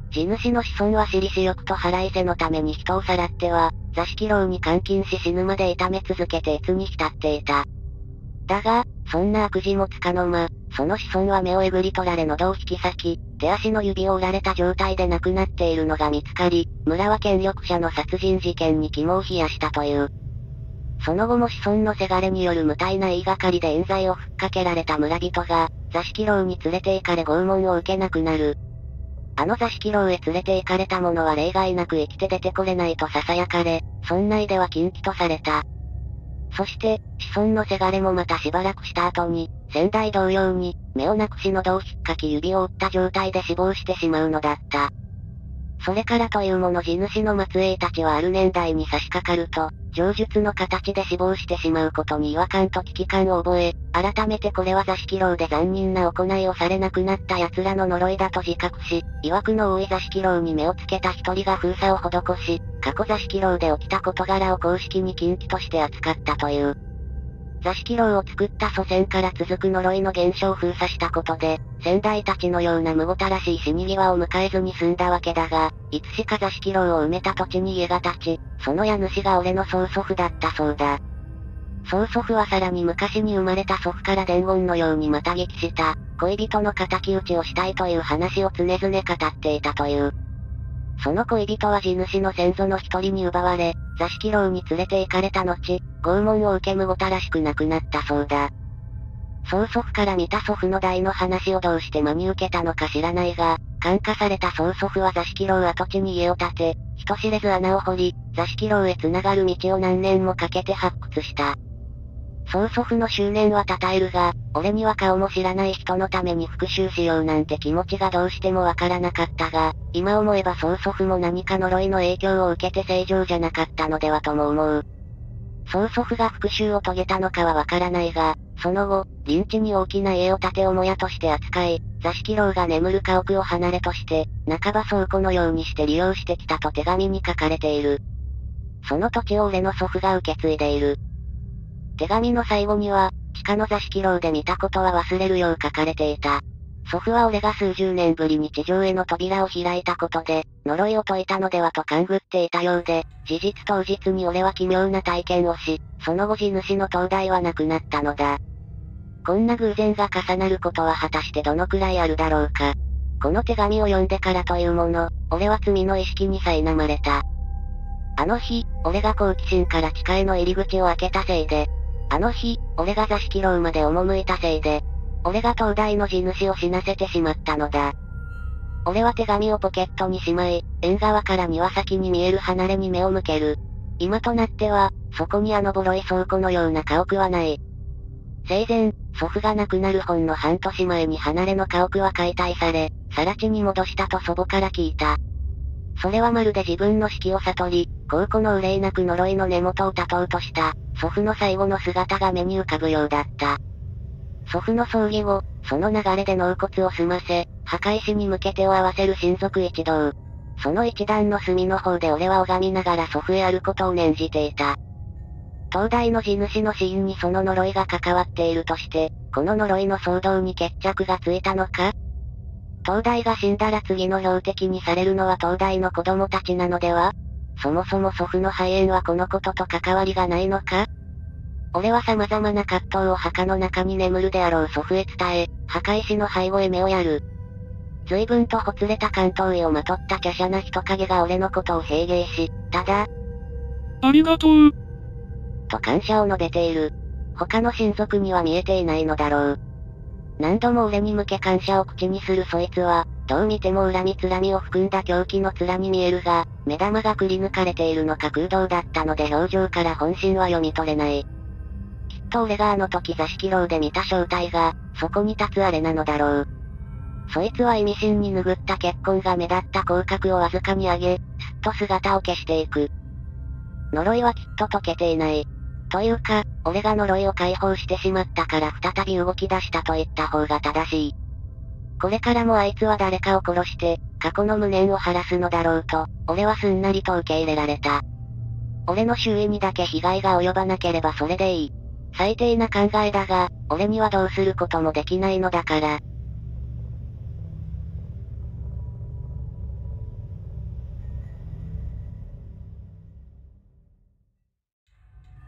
地主の子孫は私利私欲と腹いせのために人をさらっては、座敷牢に監禁し死ぬまで痛め続けて悦に浸っていた。だが、そんな悪事もつかの間、その子孫は目をえぐり取られ喉を引き裂き、手足の指を折られた状態で亡くなっているのが見つかり、村は権力者の殺人事件に肝を冷やしたという。その後も子孫のせがれによる無体な言いがかりで冤罪をふっかけられた村人が、座敷牢に連れて行かれ拷問を受けなくなる。あの座敷牢へ連れて行かれた者は例外なく生きて出てこれないと囁かれ、村内では禁忌とされた。そして、子孫のせがれもまたしばらくした後に、先代同様に、目をなくし喉を引っかき指を折った状態で死亡してしまうのだった。それからというもの地主の末裔たちはある年代に差し掛かると、上述の形で死亡してしまうことに違和感と危機感を覚え、改めてこれは座敷牢で残忍な行いをされなくなった奴らの呪いだと自覚し、曰くの多い座敷牢に目をつけた一人が封鎖を施し、過去座敷牢で起きた事柄を公式に禁忌として扱ったという。座敷牢を作った祖先から続く呪いの現象を封鎖したことで、先代たちのようなむごたらしい死に際を迎えずに済んだわけだが、いつしか座敷牢を埋めた土地に家が建ち、その家主が俺の曽祖父だったそうだ。曽祖父はさらに昔に生まれた祖父から伝言のようにまた激した、恋人の仇討ちをしたいという話を常々語っていたという。その恋人は地主の先祖の一人に奪われ、座敷牢に連れて行かれた後、拷問を受けむごたらしく亡くなったそうだ。曽祖父から見た祖父の代の話をどうして真に受けたのか知らないが、感化された曽祖父は座敷牢跡地に家を建て、人知れず穴を掘り、座敷牢へ繋がる道を何年もかけて発掘した。曽祖父の執念は称えるが、俺には顔も知らない人のために復讐しようなんて気持ちがどうしてもわからなかったが、今思えば曽祖父も何か呪いの影響を受けて正常じゃなかったのではとも思う。曽祖父が復讐を遂げたのかはわからないが、その後、臨地に大きな家を建て母屋として扱い、座敷牢が眠る家屋を離れとして、半ば倉庫のようにして利用してきたと手紙に書かれている。その土地を俺の祖父が受け継いでいる。手紙の最後には、地下の座敷牢で見たことは忘れるよう書かれていた。祖父は俺が数十年ぶりに地上への扉を開いたことで、呪いを解いたのではと勘ぐっていたようで、事実当日に俺は奇妙な体験をし、その後地主の灯台はなくなったのだ。こんな偶然が重なることは果たしてどのくらいあるだろうか。この手紙を読んでからというもの、俺は罪の意識に苛まれた。あの日、俺が好奇心から地下への入り口を開けたせいで、あの日、俺が座敷牢まで赴いたせいで、俺が灯台の地主を死なせてしまったのだ。俺は手紙をポケットにしまい、縁側から庭先に見える離れに目を向ける。今となっては、そこにあのボロい倉庫のような家屋はない。生前、祖父が亡くなるほんの半年前に離れの家屋は解体され、更地に戻したと祖母から聞いた。それはまるで自分の死期を悟り、後顧の憂いなく呪いの根元を断とうとした、祖父の最後の姿が目に浮かぶようだった。祖父の葬儀後、その流れで納骨を済ませ、墓石に向け手を合わせる親族一同。その一段の隅の方で俺は拝みながら祖父へあることを念じていた。灯台の地主の死因にその呪いが関わっているとして、この呪いの騒動に決着がついたのか？灯台が死んだら次の標的にされるのは灯台の子供たちなのでは？そもそも祖父の肺炎はこのことと関わりがないのか？俺は様々な葛藤を墓の中に眠るであろう祖父へ伝え、墓石の背後へ目をやる。随分とほつれた関東医をまとった華奢な人影が俺のことを平芸し、ただ、 ありがとう。 と感謝を述べている。他の親族には見えていないのだろう。何度も俺に向け感謝を口にするそいつは、どう見ても恨みつらみを含んだ狂気の面に見えるが、目玉がくり抜かれているのか空洞だったので表情から本心は読み取れない。きっと俺があの時座敷牢で見た正体が、そこに立つあれなのだろう。そいつは意味深に拭った血痕が目立った口角をわずかに上げ、すっと姿を消していく。呪いはきっと解けていない。というか、俺が呪いを解放してしまったから再び動き出したと言った方が正しい。これからもあいつは誰かを殺して、過去の無念を晴らすのだろうと、俺はすんなりと受け入れられた。俺の周囲にだけ被害が及ばなければそれでいい。最低な考えだが、俺にはどうすることもできないのだから。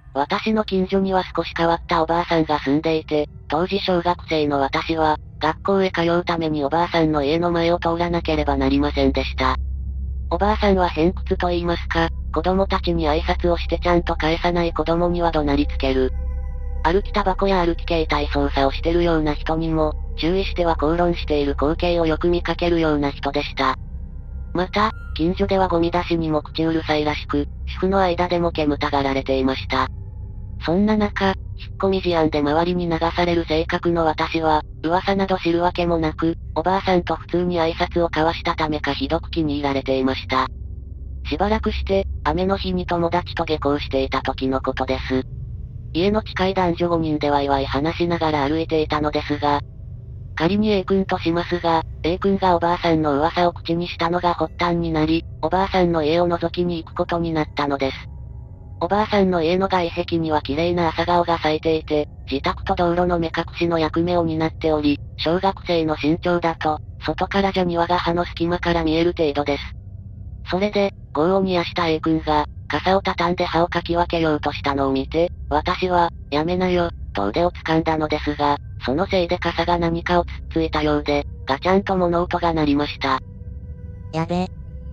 私の近所には少し変わったおばあさんが住んでいて、当時小学生の私は、学校へ通うためにおばあさんの家の前を通らなければなりませんでした。おばあさんは偏屈と言いますか、子供たちに挨拶をしてちゃんと返さない子供には怒鳴りつける。歩きタバコや歩き携帯操作をしてるような人にも、注意しては口論している光景をよく見かけるような人でした。また、近所ではゴミ出しにも口うるさいらしく、主婦の間でも煙たがられていました。そんな中、引っ込み思案で周りに流される性格の私は、噂など知るわけもなく、おばあさんと普通に挨拶を交わしたためかひどく気に入られていました。しばらくして、雨の日に友達と下校していた時のことです。家の近い男女ごにんでワイワイ話しながら歩いていたのですが、仮に A 君としますが、A 君がおばあさんの噂を口にしたのが発端になり、おばあさんの家を覗きに行くことになったのです。おばあさんの家の外壁には綺麗な朝顔が咲いていて、自宅と道路の目隠しの役目を担っており、小学生の身長だと、外からじゃ庭が葉の隙間から見える程度です。それで、業を煮やした A 君が、傘を畳んで葉をかき分けようとしたのを見て、私は、やめなよ、と腕を掴んだのですが、そのせいで傘が何かをつっついたようで、ガチャンと物音が鳴りました。 やべ。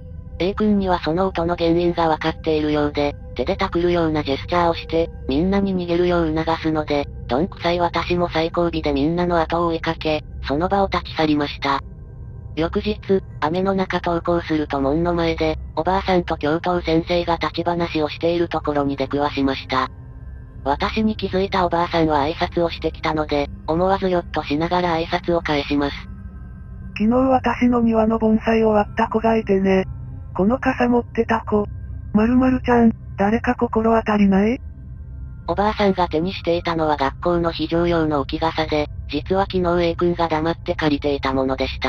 A 君にはその音の原因がわかっているようで、手でたくるようなジェスチャーをして、みんなに逃げるよう促すので、どんくさい私も最後尾でみんなの後を追いかけ、その場を立ち去りました。翌日、雨の中登校すると門の前で、おばあさんと教頭先生が立ち話をしているところに出くわしました。私に気づいたおばあさんは挨拶をしてきたので、思わずよっとしながら挨拶を返します。 昨日私の庭の盆栽を割った子がいてね。この傘持ってた子。まるまるちゃん、誰か心当たりない？ おばあさんが手にしていたのは学校の非常用の置き傘で、実は昨日 A 君が黙って借りていたものでした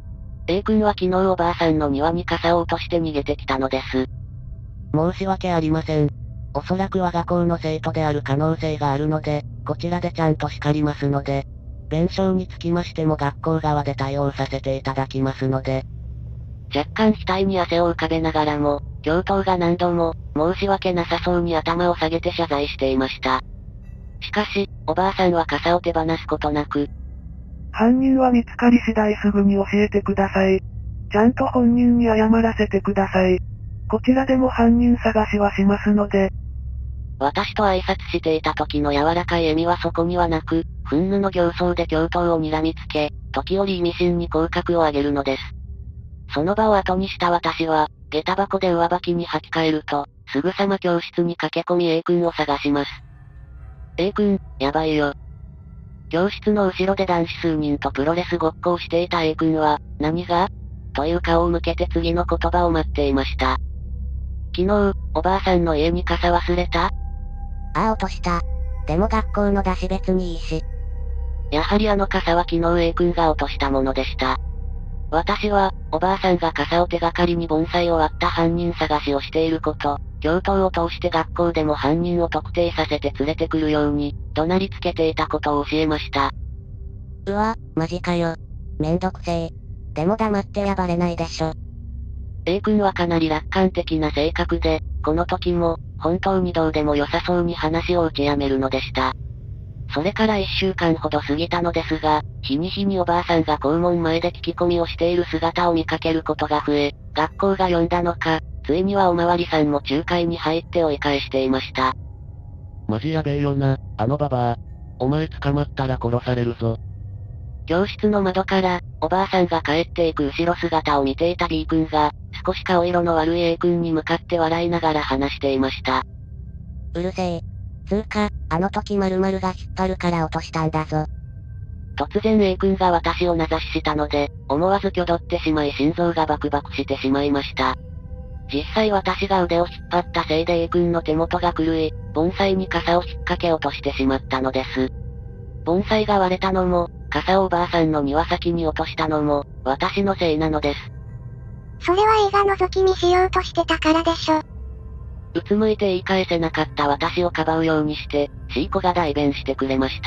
。A 君は昨日おばあさんの庭に傘を落として逃げてきたのです。 申し訳ありません。おそらく我が校の生徒である可能性があるので、こちらでちゃんと叱りますので、弁償につきましても学校側で対応させていただきますので。 若干額に汗を浮かべながらも、教頭が何度も、申し訳なさそうに頭を下げて謝罪していました。しかし、おばあさんは傘を手放すことなく、 犯人は見つかり次第すぐに教えてください。ちゃんと本人に謝らせてください。こちらでも犯人探しはしますので。 私と挨拶していた時の柔らかい笑みはそこにはなく、憤怒の形相で教頭を睨みつけ、時折意味深に口角を上げるのです。その場を後にした私は、下駄箱で上履きに履き替えると、すぐさま教室に駆け込み A 君を探します。A 君、やばいよ。教室の後ろで男子数人とプロレスごっこをしていた A 君は、何がという顔を向けて次の言葉を待っていました。昨日、おばあさんの家に傘忘れた？ ああ、落とした。でも学校の出し別にいいし。 やはりあの傘は昨日 A 君が落としたものでした。私は、おばあさんが傘を手がかりに盆栽を割った犯人探しをしていること、教頭を通して学校でも犯人を特定させて連れてくるように、怒鳴りつけていたことを教えました。 うわ、マジかよ。めんどくせえ。でも黙ってやばれないでしょ。 A 君はかなり楽観的な性格で、この時も、本当にどうでも良さそうに話を打ちやめるのでした。それから一週間ほど過ぎたのですが、日に日におばあさんが校門前で聞き込みをしている姿を見かけることが増え、学校が呼んだのか、ついにはおまわりさんも仲介に入って追い返していました。 マジやべえよな、あのババア。お前捕まったら殺されるぞ。 教室の窓から、おばあさんが帰っていく後ろ姿を見ていた B 君が、少し顔色の悪い A 君に向かって笑いながら話していました。 うるせえ。つーか、あの時〇〇が引っ張るから落としたんだぞ。 突然 A 君が私を名指ししたので、思わず挙動ってしまい心臓がバクバクしてしまいました。実際私が腕を引っ張ったせいで A 君の手元が狂い、盆栽に傘を引っ掛け落としてしまったのです。盆栽が割れたのも、傘をおばあさんの庭先に落としたのも、私のせいなのです。 それは映画覗き見しようとしてたからでしょ。 うつむいて言い返せなかった私をかばうようにして、C 子が代弁してくれました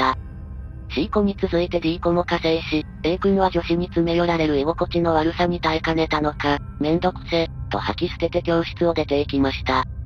。C 子に続いて D 子も加勢し、A 君は女子に詰め寄られる居心地の悪さに耐えかねたのか、めんどくせ、と吐き捨てて教室を出て行きました。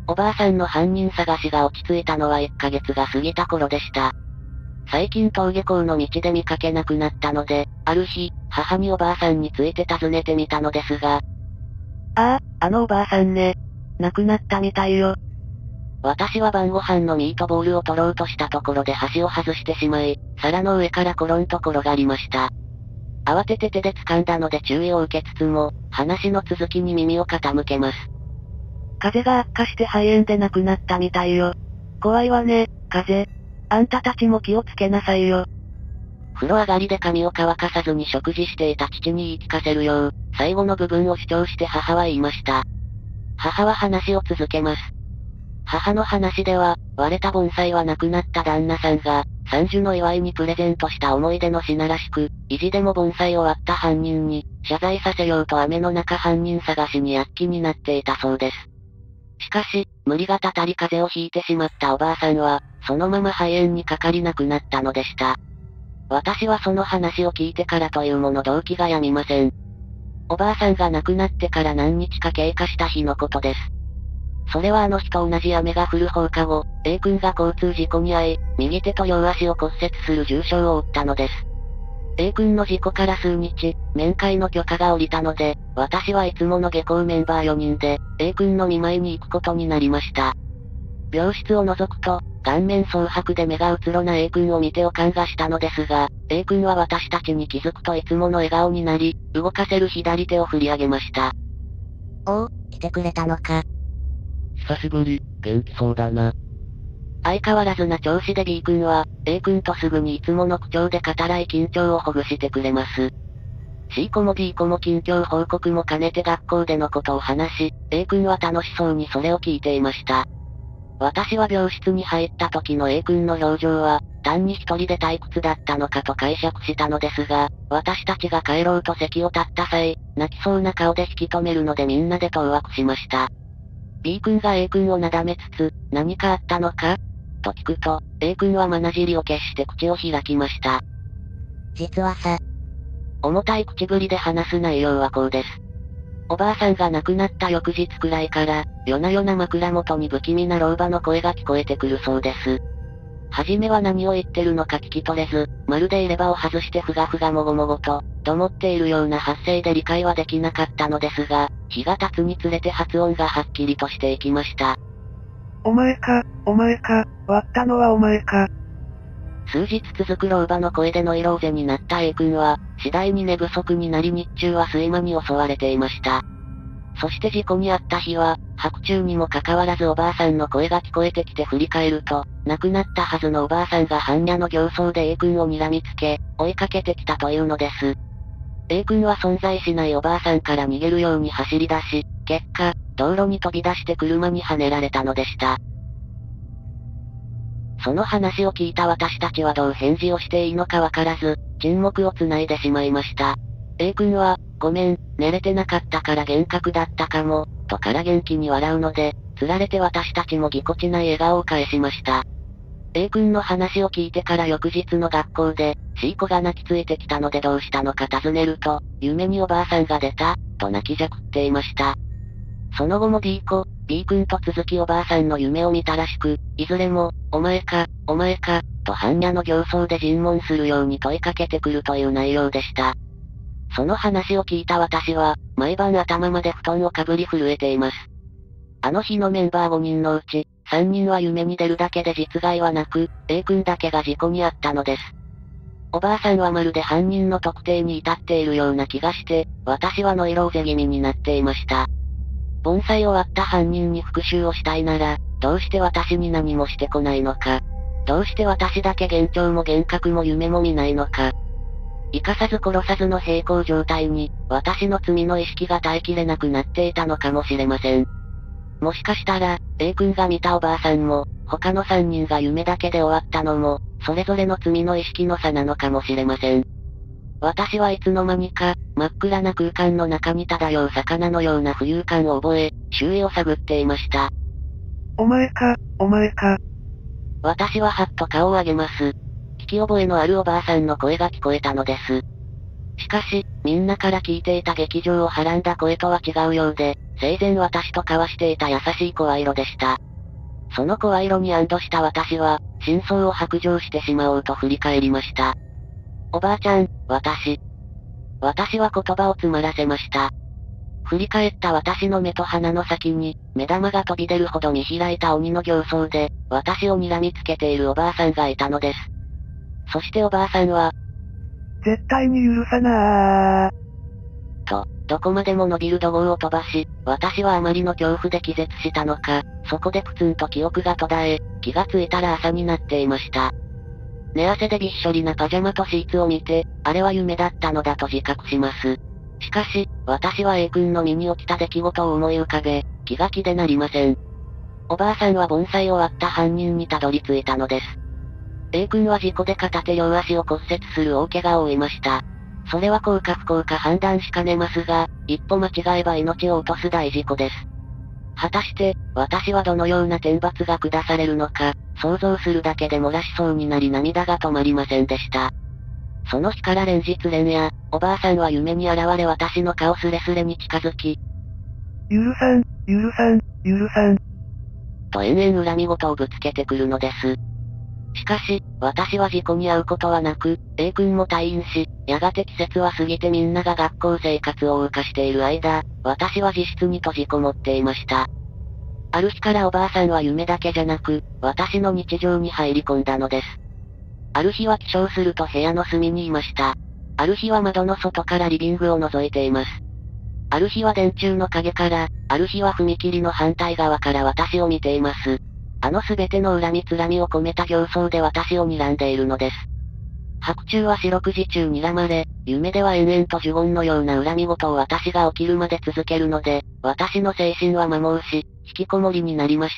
おばあさんの犯人探しが落ち着いたのはいっかげつが過ぎた頃でした。最近登下校の道で見かけなくなったので、ある日、母におばあさんについて尋ねてみたのですが。 ああ、あのおばあさんね。亡くなったみたいよ。 私は晩ご飯のミートボールを取ろうとしたところで箸を外してしまい、皿の上からコロンと転がりました。慌てて手で掴んだので注意を受けつつも、話の続きに耳を傾けます。 風邪が悪化して肺炎で亡くなったみたいよ。怖いわね、風邪。あんたたちも気をつけなさいよ。 風呂上がりで髪を乾かさずに食事していた父に言い聞かせるよう、最後の部分を主張して母は言いました。母は話を続けます。母の話では、割れた盆栽は亡くなった旦那さんが、傘寿の祝いにプレゼントした思い出の品らしく、意地でも盆栽を割った犯人に、謝罪させようと雨の中犯人探しに躍起になっていたそうです。しかし、無理がたたり風邪をひいてしまったおばあさんは、そのまま肺炎にかかりなくなったのでした。私はその話を聞いてからというもの動機が止みません。おばあさんが亡くなってから何日か経過した日のことです。それはあの日と同じ雨が降る放課後、A 君が交通事故に遭い、右手と両足を骨折する重傷を負ったのです。A 君の事故から数日、面会の許可が下りたので、私はいつもの下校メンバーよにんで、A 君の見舞いに行くことになりました。病室を覗くと、顔面蒼白で目がうつろな A 君を見ておかんがしたのですが、A 君は私たちに気づくといつもの笑顔になり、動かせる左手を振り上げました。 おお、来てくれたのか。 久しぶり、元気そうだな。 相変わらずな調子で B 君は、A 君とすぐにいつもの口調で語らい緊張をほぐしてくれます。C 子も D 子も近況報告も兼ねて学校でのことを話し、A 君は楽しそうにそれを聞いていました。私は病室に入った時の A 君の表情は、単に一人で退屈だったのかと解釈したのですが、私たちが帰ろうと席を立った際、泣きそうな顔で引き止めるのでみんなで当惑しました。B 君が A 君をなだめつつ、何かあったのかと聞くと、A 君は眼尻を決して口を開きました。 実はさ、 重たい口ぶりで話す内容はこうです。おばあさんが亡くなった翌日くらいから、夜な夜な枕元に不気味な老婆の声が聞こえてくるそうです。はじめは何を言ってるのか聞き取れず、まるで入れ歯を外してふがふがもごもごと、と思っているような発声で理解はできなかったのですが、日が経つにつれて発音がはっきりとしていきました。 お前か、お前か、割ったのはお前か。 数日続く老婆の声でノイローゼになった A 君は、次第に寝不足になり日中は睡魔に襲われていました。そして事故に遭った日は、白昼にもかかわらずおばあさんの声が聞こえてきて振り返ると、亡くなったはずのおばあさんが般若の形相で A 君を睨みつけ、追いかけてきたというのです。A 君は存在しないおばあさんから逃げるように走り出し、結果、道路に飛び出して車にはねられたのでした。その話を聞いた私たちはどう返事をしていいのかわからず、沈黙を繋いでしまいました。A 君は、ごめん、寝れてなかったから幻覚だったかも、とから元気に笑うので、釣られて私たちもぎこちない笑顔を返しました。A 君の話を聞いてから翌日の学校で、C 子が泣きついてきたのでどうしたのか尋ねると、夢におばあさんが出た、と泣きじゃくっていました。その後も D 子、B 君と続きおばあさんの夢を見たらしく、いずれも、お前か、お前か、と般若の形相で尋問するように問いかけてくるという内容でした。その話を聞いた私は、毎晩頭まで布団をかぶり震えています。あの日のメンバーごにんのうち、さんにんは夢に出るだけで実害はなく、A 君だけが事故に遭ったのです。おばあさんはまるで犯人の特定に至っているような気がして、私はノイローゼ気味になっていました。盆栽を割った犯人に復讐をしたいなら、どうして私に何もしてこないのか。どうして私だけ幻聴も幻覚も夢も見ないのか。生かさず殺さずの平行状態に、私の罪の意識が耐えきれなくなっていたのかもしれません。もしかしたら、A 君が見たおばあさんも、他のさんにんが夢だけで終わったのも、それぞれの罪の意識の差なのかもしれません。私はいつの間にか、真っ暗な空間の中に漂う魚のような浮遊感を覚え、周囲を探っていました。 お前か、お前か。 私ははっと顔を上げます。聞き覚えのあるおばあさんの声が聞こえたのです。しかし、みんなから聞いていた劇場をはらんだ声とは違うようで、 生前私と交わしていた優しい声色でした。その声色に安堵した私は、真相を白状してしまおうと振り返りました。おばあちゃん、私。私は言葉を詰まらせました。振り返った私の目と鼻の先に、目玉が飛び出るほど見開いた鬼の形相で、私を睨みつけているおばあさんがいたのです。そしておばあさんは、 絶対に許さなー。 と、どこまでも伸びる怒号を飛ばし、私はあまりの恐怖で気絶したのか、そこでプツンと記憶が途絶え、気がついたら朝になっていました。寝汗でびっしょりなパジャマとシーツを見て、あれは夢だったのだと自覚します。しかし、私は A 君の身に起きた出来事を思い浮かべ、気が気でなりません。おばあさんは盆栽を割った犯人にたどり着いたのです。A 君は事故で片手両足を骨折する大怪我を負いました。それは幸か不幸か判断しかねますが、一歩間違えば命を落とす大事故です。果たして、私はどのような天罰が下されるのか、想像するだけで漏らしそうになり涙が止まりませんでした。その日から連日連夜、おばあさんは夢に現れ私の顔スレスレに近づき、 許さん、許さん、許さん。 と延々恨み事をぶつけてくるのです。しかし、私は事故に遭うことはなく、A 君も退院し、やがて季節は過ぎてみんなが学校生活を謳歌している間、私は自室に閉じこもっていました。ある日からおばあさんは夢だけじゃなく、私の日常に入り込んだのです。ある日は起床すると部屋の隅にいました。ある日は窓の外からリビングを覗いています。ある日は電柱の影から、ある日は踏切の反対側から私を見ています。あのすべての恨みつらみを込めた形相で私を睨んでいるのです。白昼は四六時中睨まれ、夢では延々と呪言のような恨み事を私が起きるまで続けるので、私の精神は摩耗し、引きこもりになりました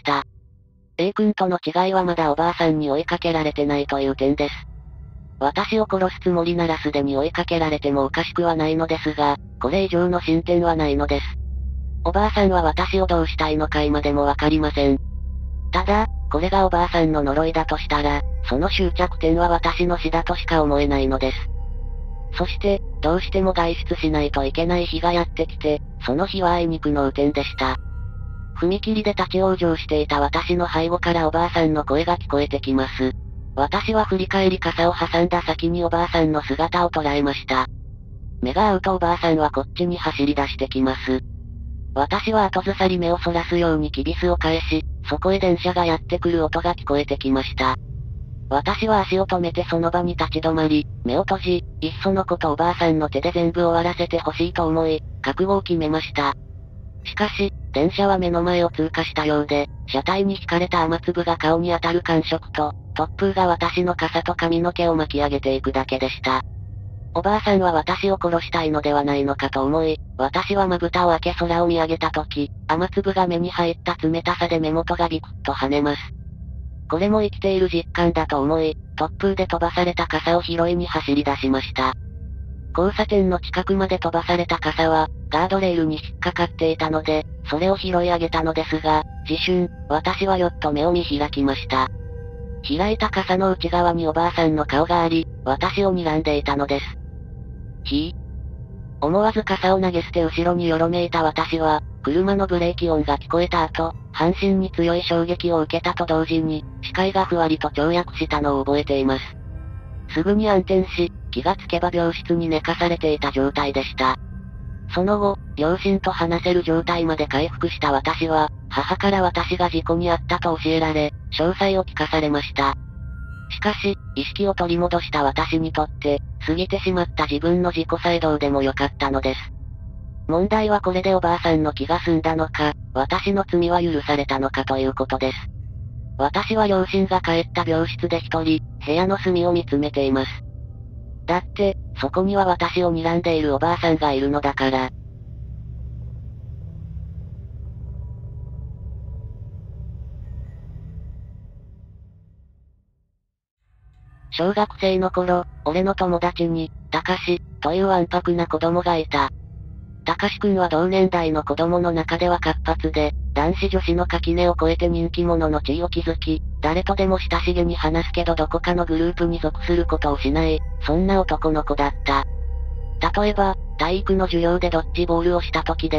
。A 君との違いはまだおばあさんに追いかけられてないという点です。私を殺すつもりならすでに追いかけられてもおかしくはないのですが、これ以上の進展はないのです。おばあさんは私をどうしたいのか今でもわかりません。ただ、これがおばあさんの呪いだとしたら、その終着点は私の死だとしか思えないのです。そして、どうしても外出しないといけない日がやってきて、その日はあいにくの雨天でした。踏切で立ち往生していた私の背後からおばあさんの声が聞こえてきます。私は振り返り傘を挟んだ先におばあさんの姿を捉えました。目が合うとおばあさんはこっちに走り出してきます。私は後ずさり目をそらすようにキビスを返し、そこへ電車がやってくる音が聞こえてきました。私は足を止めてその場に立ち止まり、目を閉じ、いっそのことおばあさんの手で全部終わらせてほしいと思い、覚悟を決めました。しかし、電車は目の前を通過したようで、車体に引かれた雨粒が顔に当たる感触と、突風が私の傘と髪の毛を巻き上げていくだけでした。おばあさんは私を殺したいのではないのかと思い、私はまぶたを開け空を見上げたとき、雨粒が目に入った冷たさで目元がビクッと跳ねます。これも生きている実感だと思い、突風で飛ばされた傘を拾いに走り出しました。交差点の近くまで飛ばされた傘は、ガードレールに引っかかっていたので、それを拾い上げたのですが、一瞬、私はよっと目を見開きました。開いた傘の内側におばあさんの顔があり、私を睨んでいたのです。ひぃ。思わず傘を投げ捨て後ろによろめいた私は、車のブレーキ音が聞こえた後、半身に強い衝撃を受けたと同時に、視界がふわりと跳躍したのを覚えています。すぐに暗転し、気がつけば病室に寝かされていた状態でした。その後、両親と話せる状態まで回復した私は、母から私が事故に遭ったと教えられ、詳細を聞かされました。しかし、意識を取り戻した私にとって、過ぎてしまった自分の事故さえどうでもよかったのです。問題はこれでおばあさんの気が済んだのか、私の罪は許されたのかということです。私は両親が帰った病室で一人、部屋の隅を見つめています。だって、そこには私を睨んでいるおばあさんがいるのだから。小学生の頃、俺の友達に、たかし、というわんぱくな子供がいた。たかしくんは同年代の子供の中では活発で、男子女子の垣根を越えて人気者の地位を築き、誰とでも親しげに話すけどどこかのグループに属することをしない、そんな男の子だった。例えば、体育の授業でドッジボールをした時でも、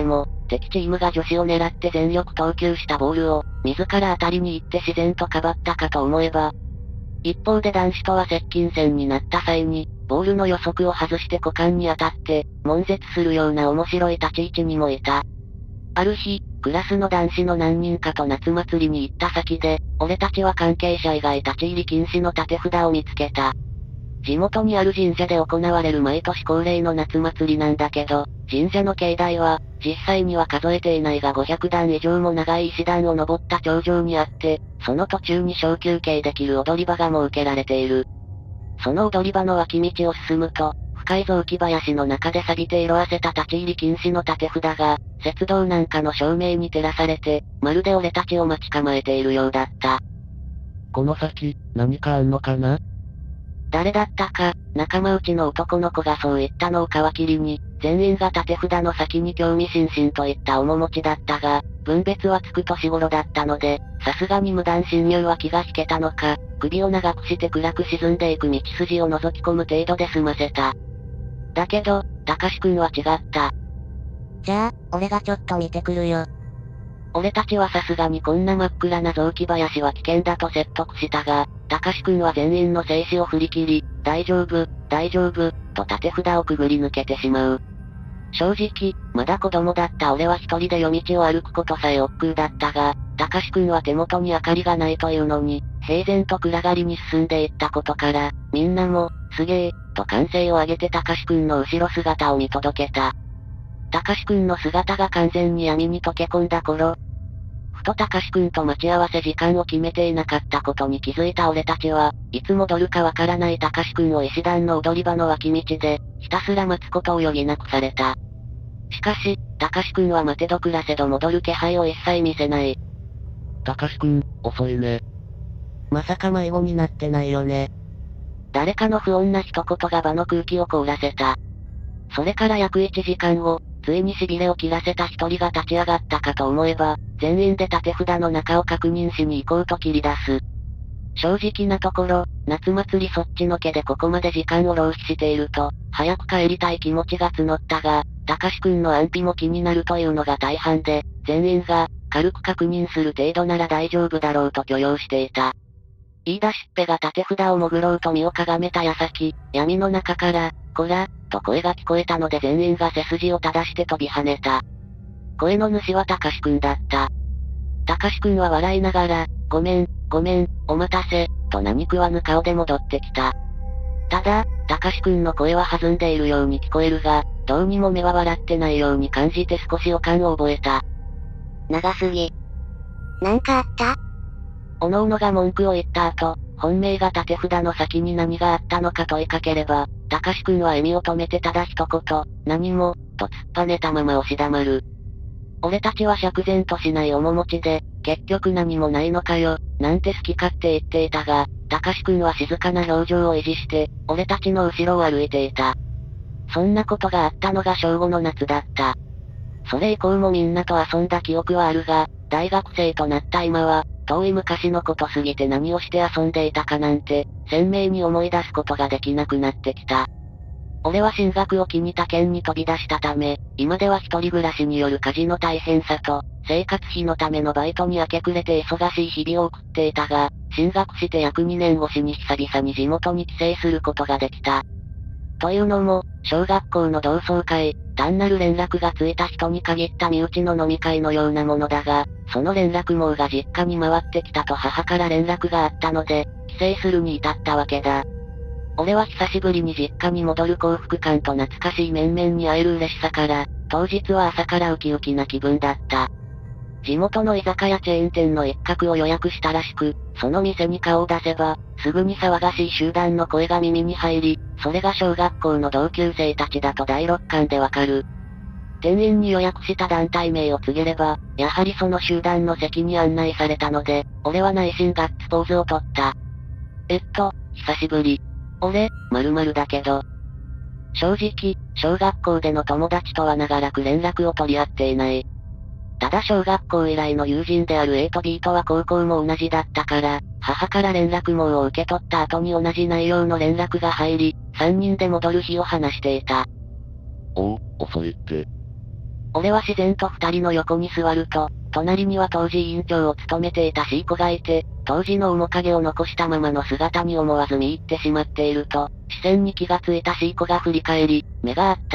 敵チームが女子を狙って全力投球したボールを、自ら当たりに行って自然とかばったかと思えば、一方で男子とは接近戦になった際に、ボールの予測を外して股間に当たって、悶絶するような面白い立ち位置にもいた。ある日、クラスの男子の何人かと夏祭りに行った先で、俺たちは関係者以外立ち入り禁止の立て札を見つけた。地元にある神社で行われる毎年恒例の夏祭りなんだけど、神社の境内は、実際には数えていないがごひゃくだん以上も長い石段を登った頂上にあって、その途中に小休憩できる踊り場が設けられている。その踊り場の脇道を進むと、深い雑木林の中で錆びて色あせた立ち入り禁止の立て札が、雪道なんかの照明に照らされて、まるで俺たちを待ち構えているようだった。 この先、何かあんのかな？ 誰だったか、仲間内の男の子がそう言ったのを皮切りに、全員が立て札の先に興味津々といった面持ちだったが、分別はつく年頃だったので、さすがに無断侵入は気が引けたのか、首を長くして暗く沈んでいく道筋を覗き込む程度で済ませた。だけど、たかしくんは違った。 じゃあ、俺がちょっと見てくるよ。 俺たちはさすがにこんな真っ暗な雑木林は危険だと説得したが、たかしくんは全員の静止を振り切り、大丈夫、大丈夫、と立て札をくぐり抜けてしまう。正直、まだ子供だった俺は一人で夜道を歩くことさえ億劫だったが、たかしくんは手元に明かりがないというのに、平然と暗がりに進んでいったことから、みんなも、すげー、と歓声を上げてたかしくんの後ろ姿を見届けた。たかしくんの姿が完全に闇に溶け込んだ頃、ふとたかしくんと待ち合わせ時間を決めていなかったことに気づいた俺たちは、いつ戻るかわからないたかしくんを石段の踊り場の脇道で、ひたすら待つことを余儀なくされた。しかし、たかしくんは待てど暮らせど戻る気配を一切見せない。 たかしくん、遅いね。 まさか迷子になってないよね。誰かの不穏な一言が場の空気を凍らせた。それから約いちじかん後、ついに痺れを切らせた一人が立ち上がったかと思えば、全員で立て札の中を確認しに行こうと切り出す。正直なところ、夏祭りそっちのけでここまで時間を浪費していると、早く帰りたい気持ちが募ったが、たかしくんの安否も気になるというのが大半で、全員が、軽く確認する程度なら大丈夫だろうと許容していた。言い出しっぺが立て札を潜ろうと身をかがめた矢先、闇の中から、こら、と声が聞こえたので全員が背筋を正して飛び跳ねた。声の主はたかしくんだった。たかしくんは笑いながら、ごめん、ごめん、お待たせ、と何食わぬ顔で戻ってきた。ただ、たかしくんの声は弾んでいるように聞こえるが、どうにも目は笑ってないように感じて少し予感を覚えた。 長すぎ。なんかあった？ おのおのが文句を言った後、本命が立て札の先に何があったのか問いかければ、たかしくんは笑みを止めてただ一言、何も、と突っぱねたまま押し黙る。俺たちは釈然としない面持ちで、結局何もないのかよ、なんて好き勝手言っていたが、たかしくんは静かな表情を維持して、俺たちの後ろを歩いていた。そんなことがあったのが小ごの夏だった。それ以降もみんなと遊んだ記憶はあるが、大学生となった今は、遠い昔のことすぎて何をして遊んでいたかなんて、鮮明に思い出すことができなくなってきた。俺は進学を機に他県に飛び出したため、今では一人暮らしによる家事の大変さと、生活費のためのバイトに明け暮れて忙しい日々を送っていたが、進学して約にねん越しに久々に地元に帰省することができた。というのも、小学校の同窓会、単なる連絡がついた人に限った身内の飲み会のようなものだが、その連絡網が実家に回ってきたと母から連絡があったので、帰省するに至ったわけだ。俺は久しぶりに実家に戻る幸福感と懐かしい面々に会える嬉しさから、当日は朝からウキウキな気分だった。地元の居酒屋チェーン店の一角を予約したらしく、その店に顔を出せば、すぐに騒がしい集団の声が耳に入り、それが小学校の同級生たちだと第六感でわかる。店員に予約した団体名を告げれば、やはりその集団の席に案内されたので、俺は内心ガッツポーズをとった。えっと、久しぶり。俺、〇〇だけど。正直、小学校での友達とは長らく連絡を取り合っていない。ただ小学校以来の友人である A と B とは高校も同じだったから、母から連絡網を受け取った後に同じ内容の連絡が入り、さんにんで戻る日を話していた。 おう、遅いって。 俺は自然と二人の横に座ると、隣には当時委員長を務めていた C 子がいて、当時の面影を残したままの姿に思わず見入ってしまっていると、視線に気がついた C 子が振り返り、目が合った。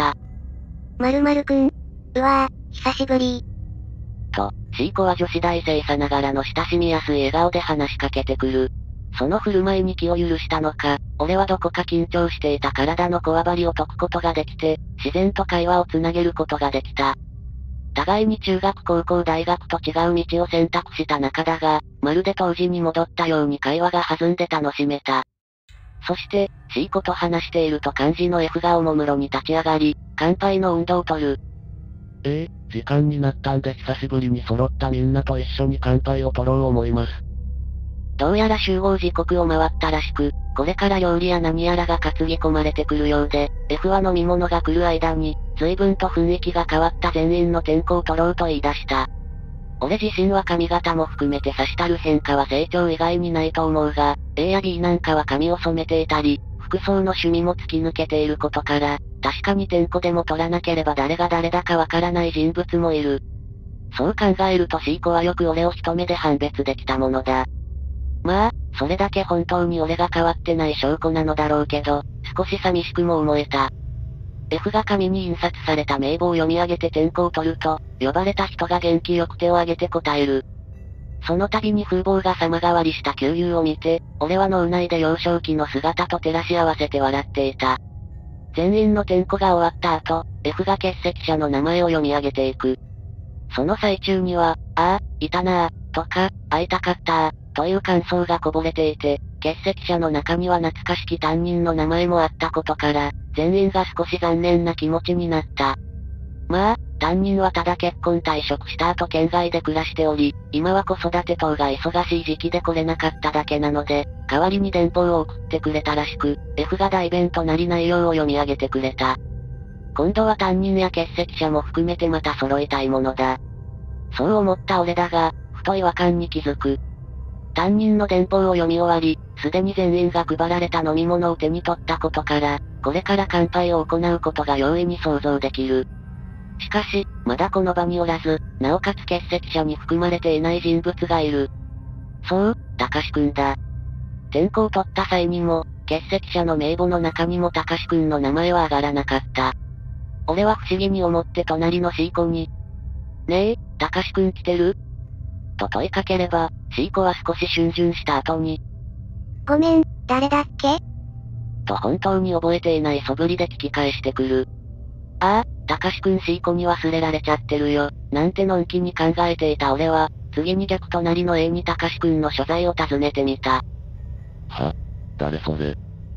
〇〇くん。うわぁ、久しぶり。 と、C 子は女子大生さながらの親しみやすい笑顔で話しかけてくる。その振る舞いに気を許したのか、俺はどこか緊張していた体のこわばりを解くことができて、自然と会話をつなげることができた。互いに中学高校大学と違う道を選択した仲だが、まるで当時に戻ったように会話が弾んで楽しめた。そして、C 子と話していると幹事の F がおもむろに立ち上がり、乾杯の運動を取る。 ええ、時間になったんで久しぶりに揃ったみんなと一緒に乾杯を取ろう思います。 どうやら集合時刻を回ったらしく、これから料理や何やらが担ぎ込まれてくるようで、F は飲み物が来る間に、随分と雰囲気が変わった全員の転校を取ろうと言い出した。俺自身は髪型も含めてさしたる変化は成長以外にないと思うが、A や B なんかは髪を染めていたり、服装の趣味も突き抜けていることから、確かに転校でも取らなければ誰が誰だかわからない人物もいる。そう考えると C 子はよく俺を一目で判別できたものだ。まあ、それだけ本当に俺が変わってない証拠なのだろうけど、少し寂しくも思えた。F が紙に印刷された名簿を読み上げて転校を取ると、呼ばれた人が元気よく手を挙げて答える。その度に風貌が様変わりした旧友を見て、俺は脳内で幼少期の姿と照らし合わせて笑っていた。全員の転校が終わった後、F が欠席者の名前を読み上げていく。その最中には、ああ、いたなあ、とか、会いたかったあ、という感想がこぼれていて、欠席者の中には懐かしき担任の名前もあったことから、全員が少し残念な気持ちになった。まあ、担任はただ結婚退職した後県外で暮らしており、今は子育て等が忙しい時期で来れなかっただけなので、代わりに電報を送ってくれたらしく、F が代弁となり内容を読み上げてくれた。今度は担任や欠席者も含めてまた揃いたいものだ。そう思った俺だが、ふと違和感に気づく。担任の電報を読み終わり、すでに全員が配られた飲み物を手に取ったことから、これから乾杯を行うことが容易に想像できる。しかし、まだこの場におらず、なおかつ欠席者に含まれていない人物がいる。そう、高志くんだ。転校を取った際にも、欠席者の名簿の中にも高志くんの名前は挙がらなかった。俺は不思議に思って隣の C 子に、ねえ、高志くん来てる？と問いかければ、C 子は少し逡巡した後に、 ごめん、誰だっけ？ と本当に覚えていない素振りで聞き返してくる。ああ、高志くん C 子に忘れられちゃってるよ、なんてのんきに考えていた俺は、次に逆隣の A に高志くんの所在を尋ねてみた。 は？誰それ？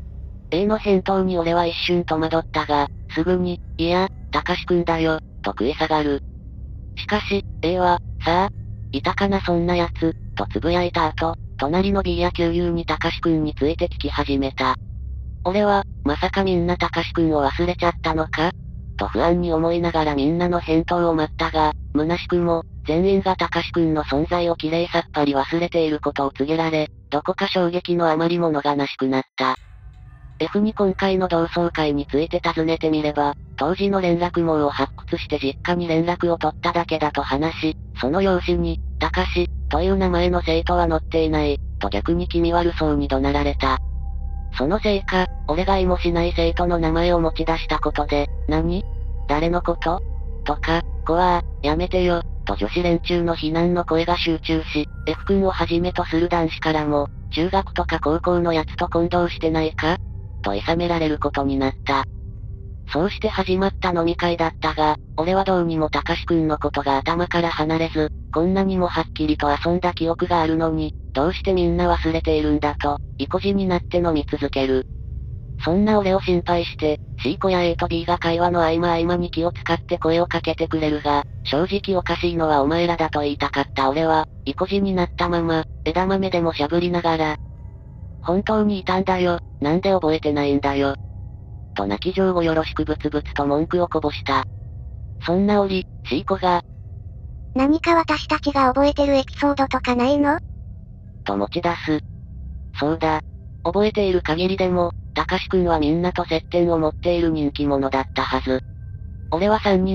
A の返答に俺は一瞬戸惑ったが、すぐに、いや、高志くんだよ、と食い下がる。しかし、A は、さあ、いたかなそんな奴、とつぶやいた後、隣の B や旧友に高志くんについて聞き始めた。俺は、まさかみんな高志くんを忘れちゃったのか？と不安に思いながらみんなの返答を待ったが、虚しくも、全員が高志くんの存在をきれいさっぱり忘れていることを告げられ、どこか衝撃のあまり物悲しくなった。F に今回の同窓会について尋ねてみれば、当時の連絡網を発掘して実家に連絡を取っただけだと話し、その用紙に、高志、という名前の生徒は載っていない、と逆に気味悪そうに怒鳴られた。そのせいか、俺が意もしない生徒の名前を持ち出したことで、何？誰のこと？とか、怖ー、やめてよ、と女子連中の非難の声が集中し、F 君をはじめとする男子からも、中学とか高校のやつと混同してないか？と諌められることになった。そうして始まった飲み会だったが、俺はどうにも高志くんのことが頭から離れず、こんなにもはっきりと遊んだ記憶があるのに、どうしてみんな忘れているんだと、意固地になって飲み続ける。そんな俺を心配して、C 子や A と B が会話の合間合間に気を使って声をかけてくれるが、正直おかしいのはお前らだと言いたかった俺は、意固地になったまま、枝豆でもしゃぶりながら、本当にいたんだよ、なんで覚えてないんだよ。と泣き状をよろしくブツブツと文句をこぼした。そんな折、C 子が、 何か私たちが覚えてるエピソードとかないの？ と持ち出す。そうだ。覚えている限りでも、高志くんはみんなと接点を持っている人気者だったはず。俺はさんにんに、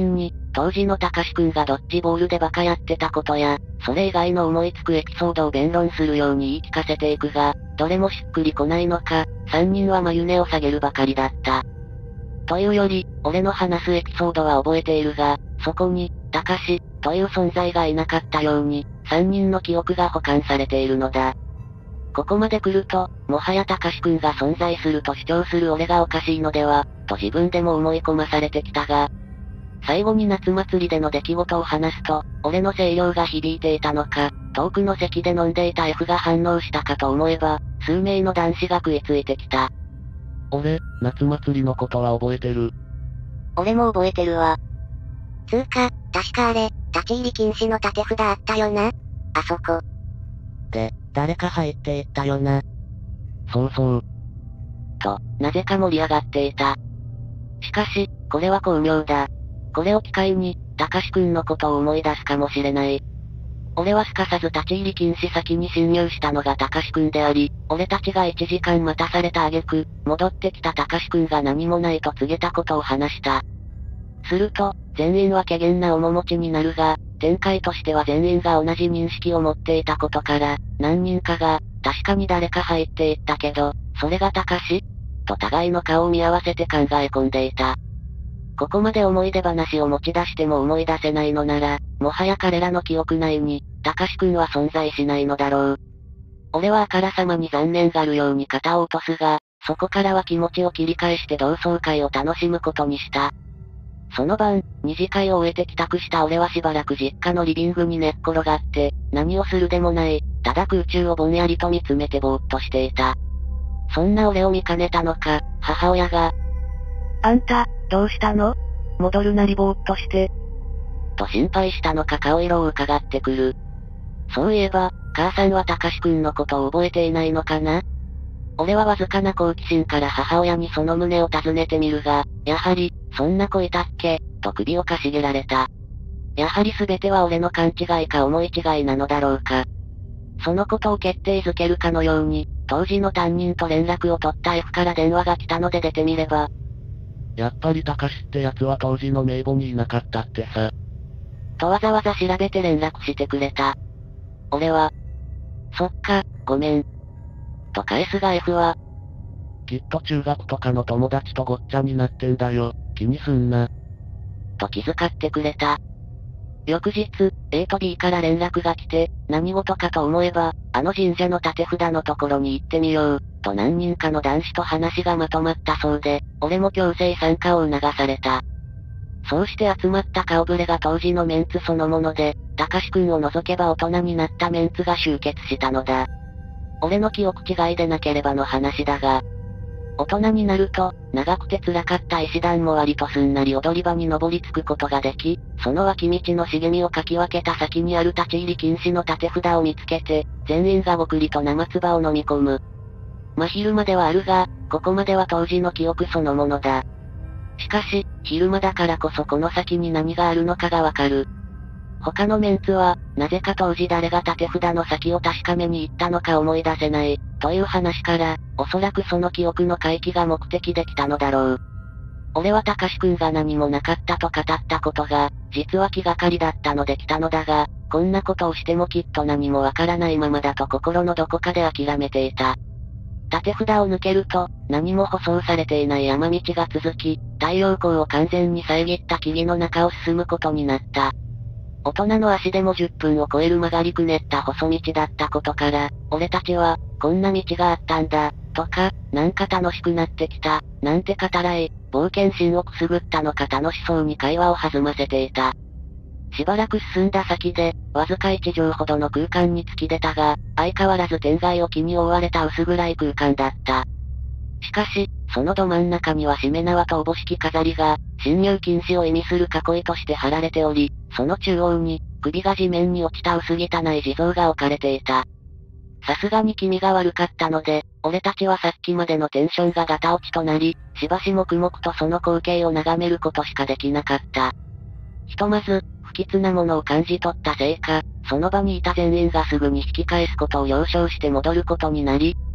当時のたかしくんがドッジボールでバカやってたことや、それ以外の思いつくエピソードを弁論するように言い聞かせていくが、どれもしっくりこないのか、三人は眉根を下げるばかりだった。というより、俺の話すエピソードは覚えているが、そこに、たかし、という存在がいなかったように、三人の記憶が保管されているのだ。ここまで来ると、もはやたかしくんが存在すると主張する俺がおかしいのでは、と自分でも思い込まされてきたが、最後に夏祭りでの出来事を話すと、俺の声量が響いていたのか、遠くの席で飲んでいた F が反応したかと思えば、数名の男子が食いついてきた。 俺、夏祭りのことは覚えてる。 俺も覚えてるわ。 つーか、確かあれ、立ち入り禁止の縦札あったよな。あそこ。 で、誰か入っていったよな。 そうそう。 と、なぜか盛り上がっていた。しかし、これは巧妙だ。これを機会に、たかしくんのことを思い出すかもしれない。俺はすかさず立ち入り禁止先に侵入したのがたかしくんであり、俺たちがいちじかん待たされた挙句、戻ってきたたかしくんが何もないと告げたことを話した。すると、全員は怪げな面持ちになるが、展開としては全員が同じ認識を持っていたことから、何人かが、確かに誰か入っていったけど、それがたかしと互いの顔を見合わせて考え込んでいた。ここまで思い出話を持ち出しても思い出せないのなら、もはや彼らの記憶内に、たかしくんは存在しないのだろう。俺はあからさまに残念がるように肩を落とすが、そこからは気持ちを切り返して同窓会を楽しむことにした。その晩、二次会を終えて帰宅した俺はしばらく実家のリビングに寝っ転がって、何をするでもない、ただ空中をぼんやりと見つめてぼーっとしていた。そんな俺を見かねたのか、母親が、あんた、どうしたの？戻るなりぼーっとして。と心配したのか顔色を伺ってくる。そういえば、母さんはたかしくんのことを覚えていないのかな？俺はわずかな好奇心から母親にその旨を尋ねてみるが、やはり、そんな子いたっけ？と首をかしげられた。やはり全ては俺の勘違いか思い違いなのだろうか。そのことを決定づけるかのように、当時の担任と連絡を取った F から電話が来たので出てみれば、 やっぱりたかしってやつは当時の名簿にいなかったってさ。 とわざわざ調べて連絡してくれた。俺は、そっか、ごめん。と返すが F は、 きっと中学とかの友達とごっちゃになってんだよ、気にすんな。 と気遣ってくれた。翌日、A と B から連絡が来て、何事かと思えば、あの神社の立て札のところに行ってみよう、と何人かの男子と話がまとまったそうで、俺も強制参加を促された。そうして集まった顔ぶれが当時のメンツそのもので、たかしくんを除けば大人になったメンツが集結したのだ。俺の記憶違いでなければの話だが、大人になると、長くて辛かった石段も割とすんなり踊り場に登り着くことができ、その脇道の茂みをかき分けた先にある立ち入り禁止の立て札を見つけて、全員がごくりと生唾を飲み込む。真昼間ではあるが、ここまでは当時の記憶そのものだ。しかし、昼間だからこそこの先に何があるのかがわかる。他のメンツは、なぜか当時誰が立て札の先を確かめに行ったのか思い出せない、という話から、おそらくその記憶の回帰が目的できたのだろう。俺はたかしくんが何もなかったと語ったことが、実は気がかりだったので来たのだが、こんなことをしてもきっと何もわからないままだと心のどこかで諦めていた。立て札を抜けると、何も舗装されていない山道が続き、太陽光を完全に遮った木々の中を進むことになった。大人の足でもじゅっぷんを超える曲がりくねった細道だったことから、俺たちは、こんな道があったんだ、とか、なんか楽しくなってきた、なんて語らい、冒険心をくすぐったのか楽しそうに会話を弾ませていた。しばらく進んだ先で、わずかいち畳ほどの空間に突き出たが、相変わらず天外を木に覆われた薄暗い空間だった。しかし、そのど真ん中にはしめ縄とおぼしき飾りが、侵入禁止を意味する囲いとして貼られており、その中央に、首が地面に落ちた薄汚い地蔵が置かれていた。さすがに気味が悪かったので、俺たちはさっきまでのテンションがガタ落ちとなり、しばし黙々とその光景を眺めることしかできなかった。ひとまず、不吉なものを感じ取ったせいか、その場にいた全員がすぐに引き返すことを了承して戻ることになり、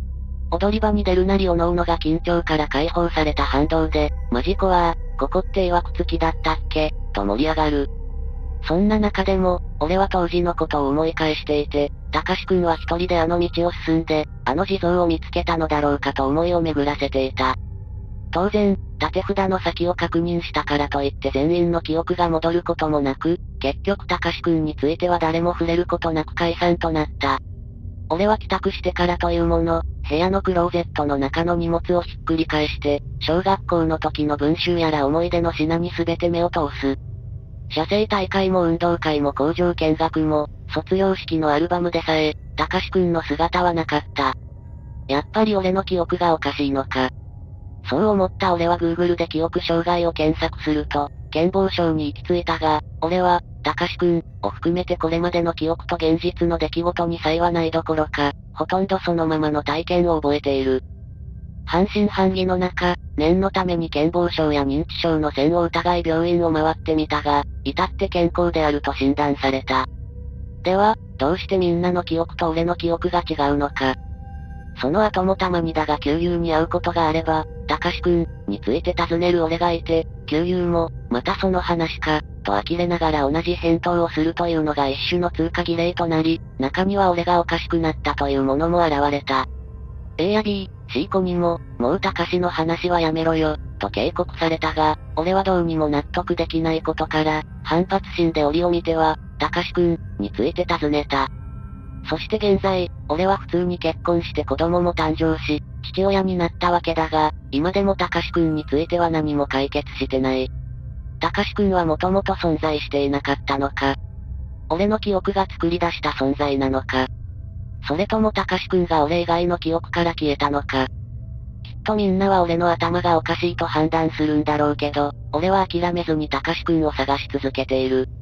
踊り場に出るなり各々が緊張から解放された反動で、マジ怖ー、ここって曰くつきだったっけ、と盛り上がる。そんな中でも、俺は当時のことを思い返していて、たかしくんは一人であの道を進んで、あの地蔵を見つけたのだろうかと思いを巡らせていた。当然、縦札の先を確認したからといって全員の記憶が戻ることもなく、結局たかしくんについては誰も触れることなく解散となった。俺は帰宅してからというもの、部屋のクローゼットの中の荷物をひっくり返して、小学校の時の文集やら思い出の品に全て目を通す。写生大会も運動会も工場見学も、卒業式のアルバムでさえ、たかしくんの姿はなかった。やっぱり俺の記憶がおかしいのか。そう思った俺は Google で記憶障害を検索すると、健忘症に行き着いたが、俺は、たかしくんを含めてこれまでの記憶と現実の出来事に差異はないどころか、ほとんどそのままの体験を覚えている。半信半疑の中、念のために健忘症や認知症の線を疑い病院を回ってみたが、至って健康であると診断された。では、どうしてみんなの記憶と俺の記憶が違うのか。その後もたまにだが旧友に会うことがあれば、たかしくんについて尋ねる俺がいて、旧友も、またその話か、と呆れながら同じ返答をするというのが一種の通過儀礼となり、中には俺がおかしくなったというものも現れた。A や B、C 子にも、もうたかしの話はやめろよ、と警告されたが、俺はどうにも納得できないことから、反発心で折を見ては、たかしくんについて尋ねた。そして現在、俺は普通に結婚して子供も誕生し、父親になったわけだが、今でもたかしくんについては何も解決してない。たかしくんはもともと存在していなかったのか。俺の記憶が作り出した存在なのか。それともたかしくんが俺以外の記憶から消えたのか。きっとみんなは俺の頭がおかしいと判断するんだろうけど、俺は諦めずにたかしくんを探し続けている。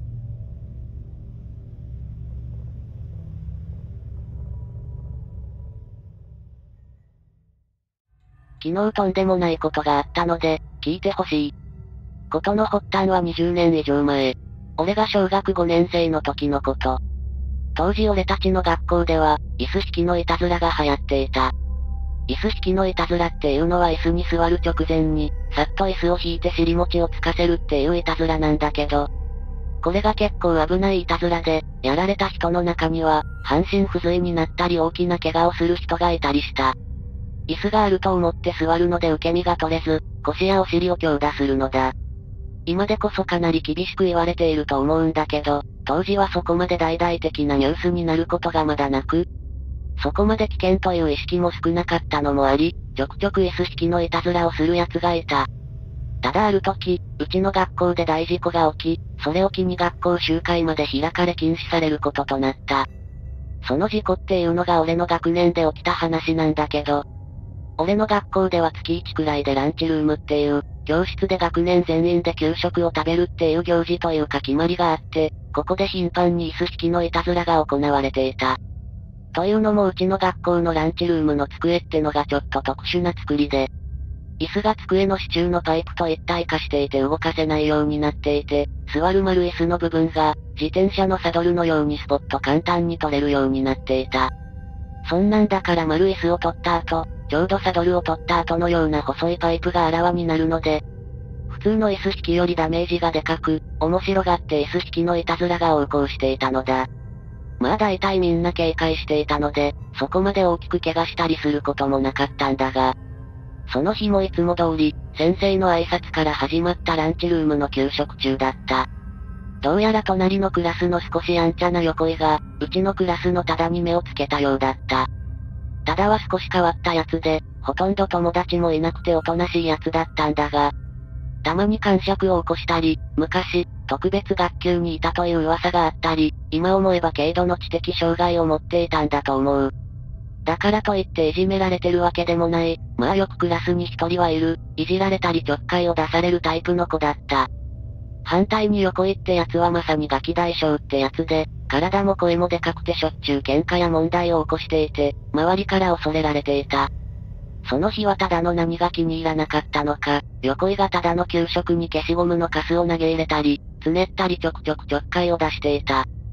昨日とんでもないことがあったので、聞いてほしい。ことの発端はにじゅうねん以上前。俺が小学ごねん生の時のこと。当時俺たちの学校では、椅子引きのいたずらが流行っていた。椅子引きのいたずらっていうのは椅子に座る直前に、さっと椅子を引いて尻餅をつかせるっていういたずらなんだけど、これが結構危ないいたずらで、やられた人の中には、半身不随になったり大きな怪我をする人がいたりした。椅子があると思って座るので受け身が取れず、腰やお尻を強打するのだ。今でこそかなり厳しく言われていると思うんだけど、当時はそこまで大々的なニュースになることがまだなく、そこまで危険という意識も少なかったのもあり、ちょくちょく椅子引きのいたずらをする奴がいた。ただある時、うちの学校で大事故が起き、それを機に学校集会まで開かれ禁止されることとなった。その事故っていうのが俺の学年で起きた話なんだけど、俺の学校では月いちくらいでランチルームっていう、教室で学年全員で給食を食べるっていう行事というか決まりがあって、ここで頻繁に椅子引きのいたずらが行われていた。というのもうちの学校のランチルームの机ってのがちょっと特殊な作りで、椅子が机の支柱のパイプと一体化していて動かせないようになっていて、座る丸椅子の部分が、自転車のサドルのようにスポッと簡単に取れるようになっていた。そんなんだから丸椅子を取った後、ちょうどサドルを取った後のような細いパイプがあらわになるので、普通の椅子引きよりダメージがでかく、面白がって椅子引きのいたずらが横行していたのだ。まあ大体みんな警戒していたので、そこまで大きく怪我したりすることもなかったんだが、その日もいつも通り、先生の挨拶から始まったランチルームの給食中だった。どうやら隣のクラスの少しやんちゃな横井が、うちのクラスのタダに目をつけたようだった。タダは少し変わったやつで、ほとんど友達もいなくておとなしいやつだったんだが、たまに癇癪を起こしたり、昔、特別学級にいたという噂があったり、今思えば軽度の知的障害を持っていたんだと思う。だからといっていじめられてるわけでもない、まあよくクラスに一人はいる、いじられたりちょっかいを出されるタイプの子だった。反対に横井ってやつはまさにガキ大将ってやつで、体も声もでかくてしょっちゅう喧嘩や問題を起こしていて、周りから恐れられていた。その日はただの何が気に入らなかったのか、横井がただの給食に消しゴムのカスを投げ入れたり、つねったりちょくちょくちょっかいを出していた。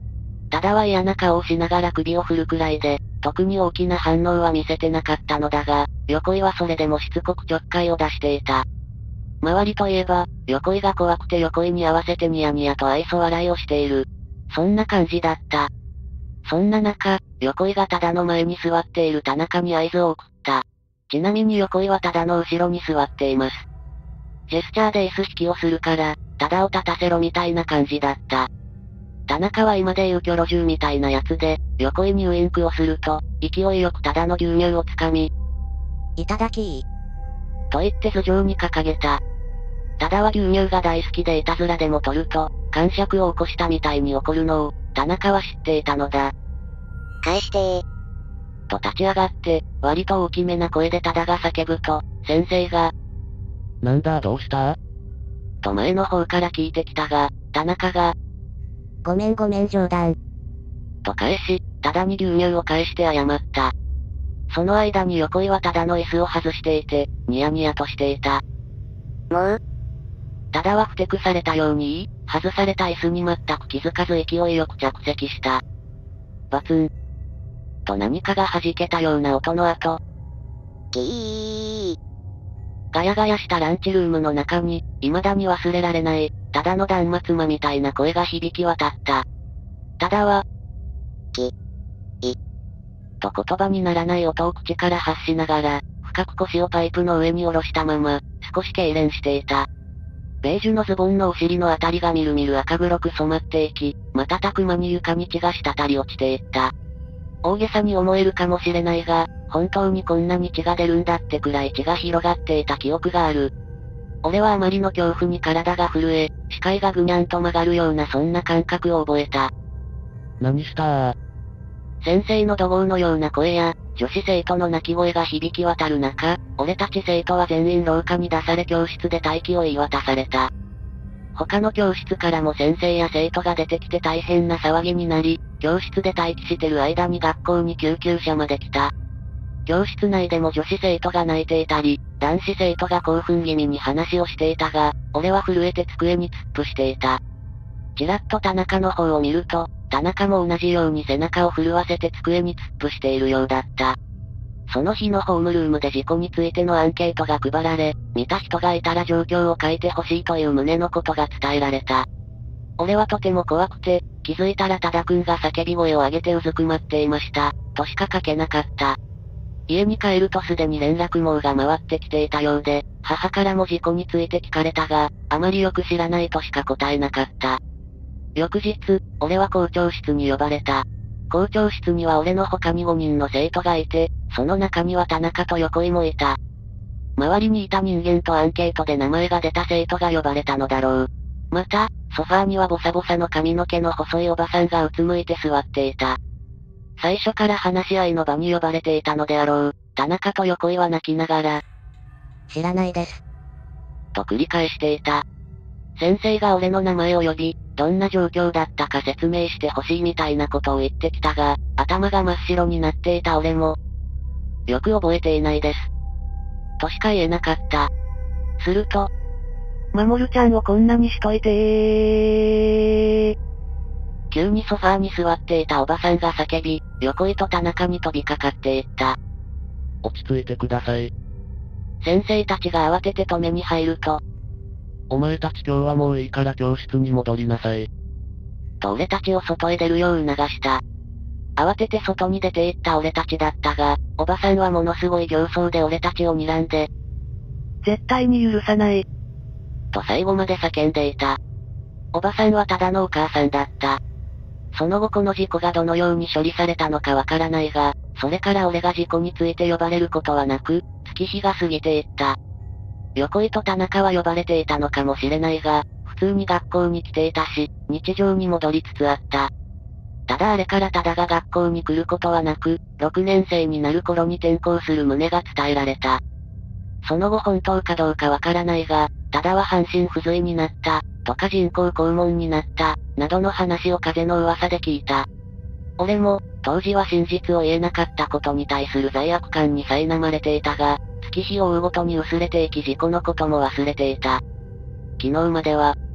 ただは嫌な顔をしながら首を振るくらいで、特に大きな反応は見せてなかったのだが、横井はそれでもしつこくちょっかいを出していた。周りといえば、横井が怖くて横井に合わせてニヤニヤと愛想笑いをしている。そんな感じだった。そんな中、横井がただの前に座っている田中に合図を送った。ちなみに横井はただの後ろに座っています。ジェスチャーで椅子引きをするから、ただを立たせろみたいな感じだった。田中は今で言うキョロ銃みたいなやつで、横井にウインクをすると、勢いよくただの牛乳をつかみ、 いただきー。と言って頭上に掲げた。ただは牛乳が大好きでいたずらでも取ると、感触を起こしたみたいに怒るのを、田中は知っていたのだ。 返してー。 と立ち上がって、割と大きめな声でただが叫ぶと、先生が、 なんだどうしたと前の方から聞いてきたが、田中が、 ごめんごめん冗談。 と返し、ただに牛乳を返して謝った。その間に横井はただの椅子を外していて、ニヤニヤとしていた。 もうただはふてくされたように、外された椅子に全く気づかず勢いよく着席した。バツン。と何かが弾けたような音の後、 キー。 ガヤガヤしたランチルームの中に、未だに忘れられない、ただの断末魔みたいな声が響き渡った。ただは、 き、い、 と言葉にならない音を口から発しながら、深く腰をパイプの上に下ろしたまま、少し痙攣していた。ベージュのズボンのお尻のあたりがみるみる赤黒く染まっていき、瞬く間に床に血が滴り落ちていった。大げさに思えるかもしれないが、本当にこんなに血が出るんだってくらい血が広がっていた記憶がある。俺はあまりの恐怖に体が震え、視界がぐにゃんと曲がるようなそんな感覚を覚えた。 何したー先生の怒号のような声や、女子生徒の泣き声が響き渡る中、俺たち生徒は全員廊下に出され教室で待機を言い渡された。他の教室からも先生や生徒が出てきて大変な騒ぎになり、教室で待機してる間に学校に救急車まで来た。教室内でも女子生徒が泣いていたり、男子生徒が興奮気味に話をしていたが、俺は震えて机に突っ伏していた。ちらっと田中の方を見ると、田中も同じように背中を震わせて机に突っ伏しているようだった。その日のホームルームで事故についてのアンケートが配られ、見た人がいたら状況を書いてほしいという旨のことが伝えられた。俺はとても怖くて、気づいたら多田くんが叫び声を上げてうずくまっていました、としか書けなかった。家に帰るとすでに連絡網が回ってきていたようで、母からも事故について聞かれたが、あまりよく知らないとしか答えなかった。翌日、俺は校長室に呼ばれた。校長室には俺の他にごにんの生徒がいて、その中には田中と横井もいた。周りにいた人間とアンケートで名前が出た生徒が呼ばれたのだろう。また、ソファーにはボサボサの髪の毛の細いおばさんがうつむいて座っていた。最初から話し合いの場に呼ばれていたのであろう。田中と横井は泣きながら、 知らないです。 と繰り返していた。先生が俺の名前を呼び、どんな状況だったか説明してほしいみたいなことを言ってきたが、頭が真っ白になっていた俺も、よく覚えていないです。としか言えなかった。すると、守るちゃんをこんなにしといてー。急にソファーに座っていたおばさんが叫び、横井と田中に飛びかかっていった。 落ち着いてください。 先生たちが慌てて止めに入ると、 お前たち今日はもういいから教室に戻りなさい。 と俺たちを外へ出るよう促した。慌てて外に出て行った俺たちだったが、おばさんはものすごい形相で俺たちを睨んで、絶対に許さない。と最後まで叫んでいた。おばさんはただのお母さんだった。その後この事故がどのように処理されたのかわからないが、それから俺が事故について呼ばれることはなく、月日が過ぎていった。横井と田中は呼ばれていたのかもしれないが、普通に学校に来ていたし、日常に戻りつつあった。ただあれからただが学校に来ることはなく、ろくねん生になる頃に転校する旨が伝えられた。その後本当かどうかわからないが、ただは半身不随になった、とか人工肛門になった、などの話を風の噂で聞いた。俺も、当時は真実を言えなかったことに対する罪悪感に苛まれていたが、月日を追うごとに薄れていき事故のことも忘れていた。昨日までは、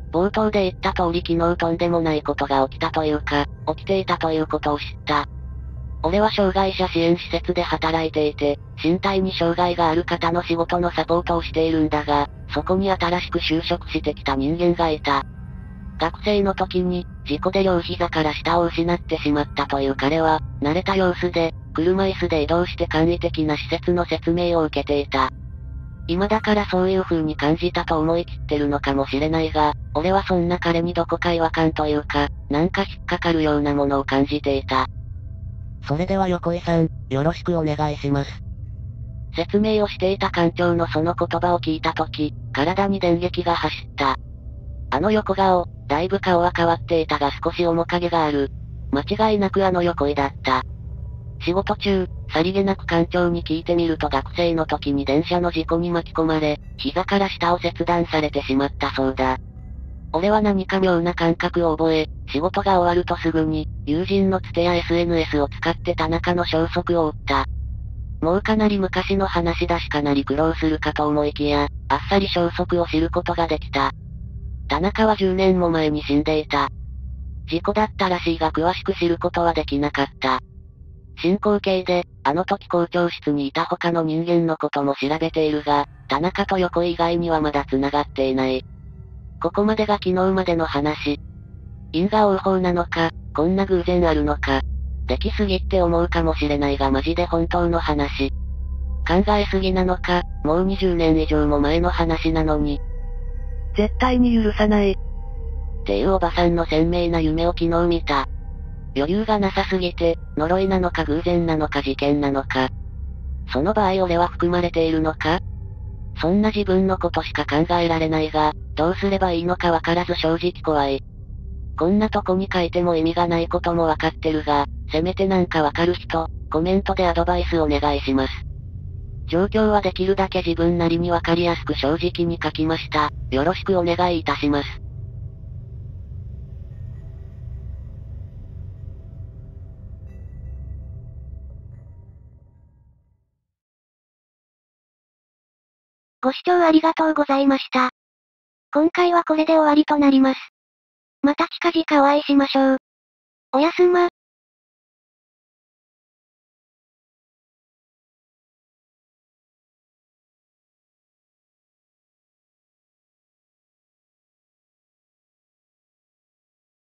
冒頭で言った通り昨日とんでもないことが起きたというか、起きていたということを知った。俺は障害者支援施設で働いていて、身体に障害がある方の仕事のサポートをしているんだが、そこに新しく就職してきた人間がいた。学生の時に、事故で両膝から下を失ってしまったという彼は、慣れた様子で、車椅子で移動して簡易的な施設の説明を受けていた。今だからそういう風に感じたと思い切ってるのかもしれないが、俺はそんな彼にどこか違和感というか、なんか引っかかるようなものを感じていた。 それでは横井さん、よろしくお願いします。 説明をしていた館長のその言葉を聞いたとき、体に電撃が走った。あの横顔、だいぶ顔は変わっていたが少し面影がある。間違いなくあの横井だった。仕事中、さりげなく館長に聞いてみると学生の時に電車の事故に巻き込まれ、膝から下を切断されてしまったそうだ。俺は何か妙な感覚を覚え、仕事が終わるとすぐに、友人のつてや エスエヌエス を使って田中の消息を追った。もうかなり昔の話だしかなり苦労するかと思いきや、あっさり消息を知ることができた。田中はじゅうねんも前に死んでいた。事故だったらしいが詳しく知ることはできなかった。進行形で、あの時校長室にいた他の人間のことも調べているが、田中と横井以外にはまだ繋がっていない。ここまでが昨日までの話。因果応報なのか、こんな偶然あるのか。できすぎって思うかもしれないがマジで本当の話。考えすぎなのか、もうにじゅうねん以上も前の話なのに。 絶対に許さない。 っていうおばさんの鮮明な夢を昨日見た。余裕がなさすぎて、呪いなのか偶然なのか事件なのか。その場合俺は含まれているのか？そんな自分のことしか考えられないが、どうすればいいのかわからず正直怖い。こんなとこに書いても意味がないこともわかってるが、せめてなんかわかる人、コメントでアドバイスお願いします。状況はできるだけ自分なりにわかりやすく正直に書きました。よろしくお願いいたします。 ご視聴ありがとうございました。今回はこれで終わりとなります。また近々お会いしましょう。おやすま。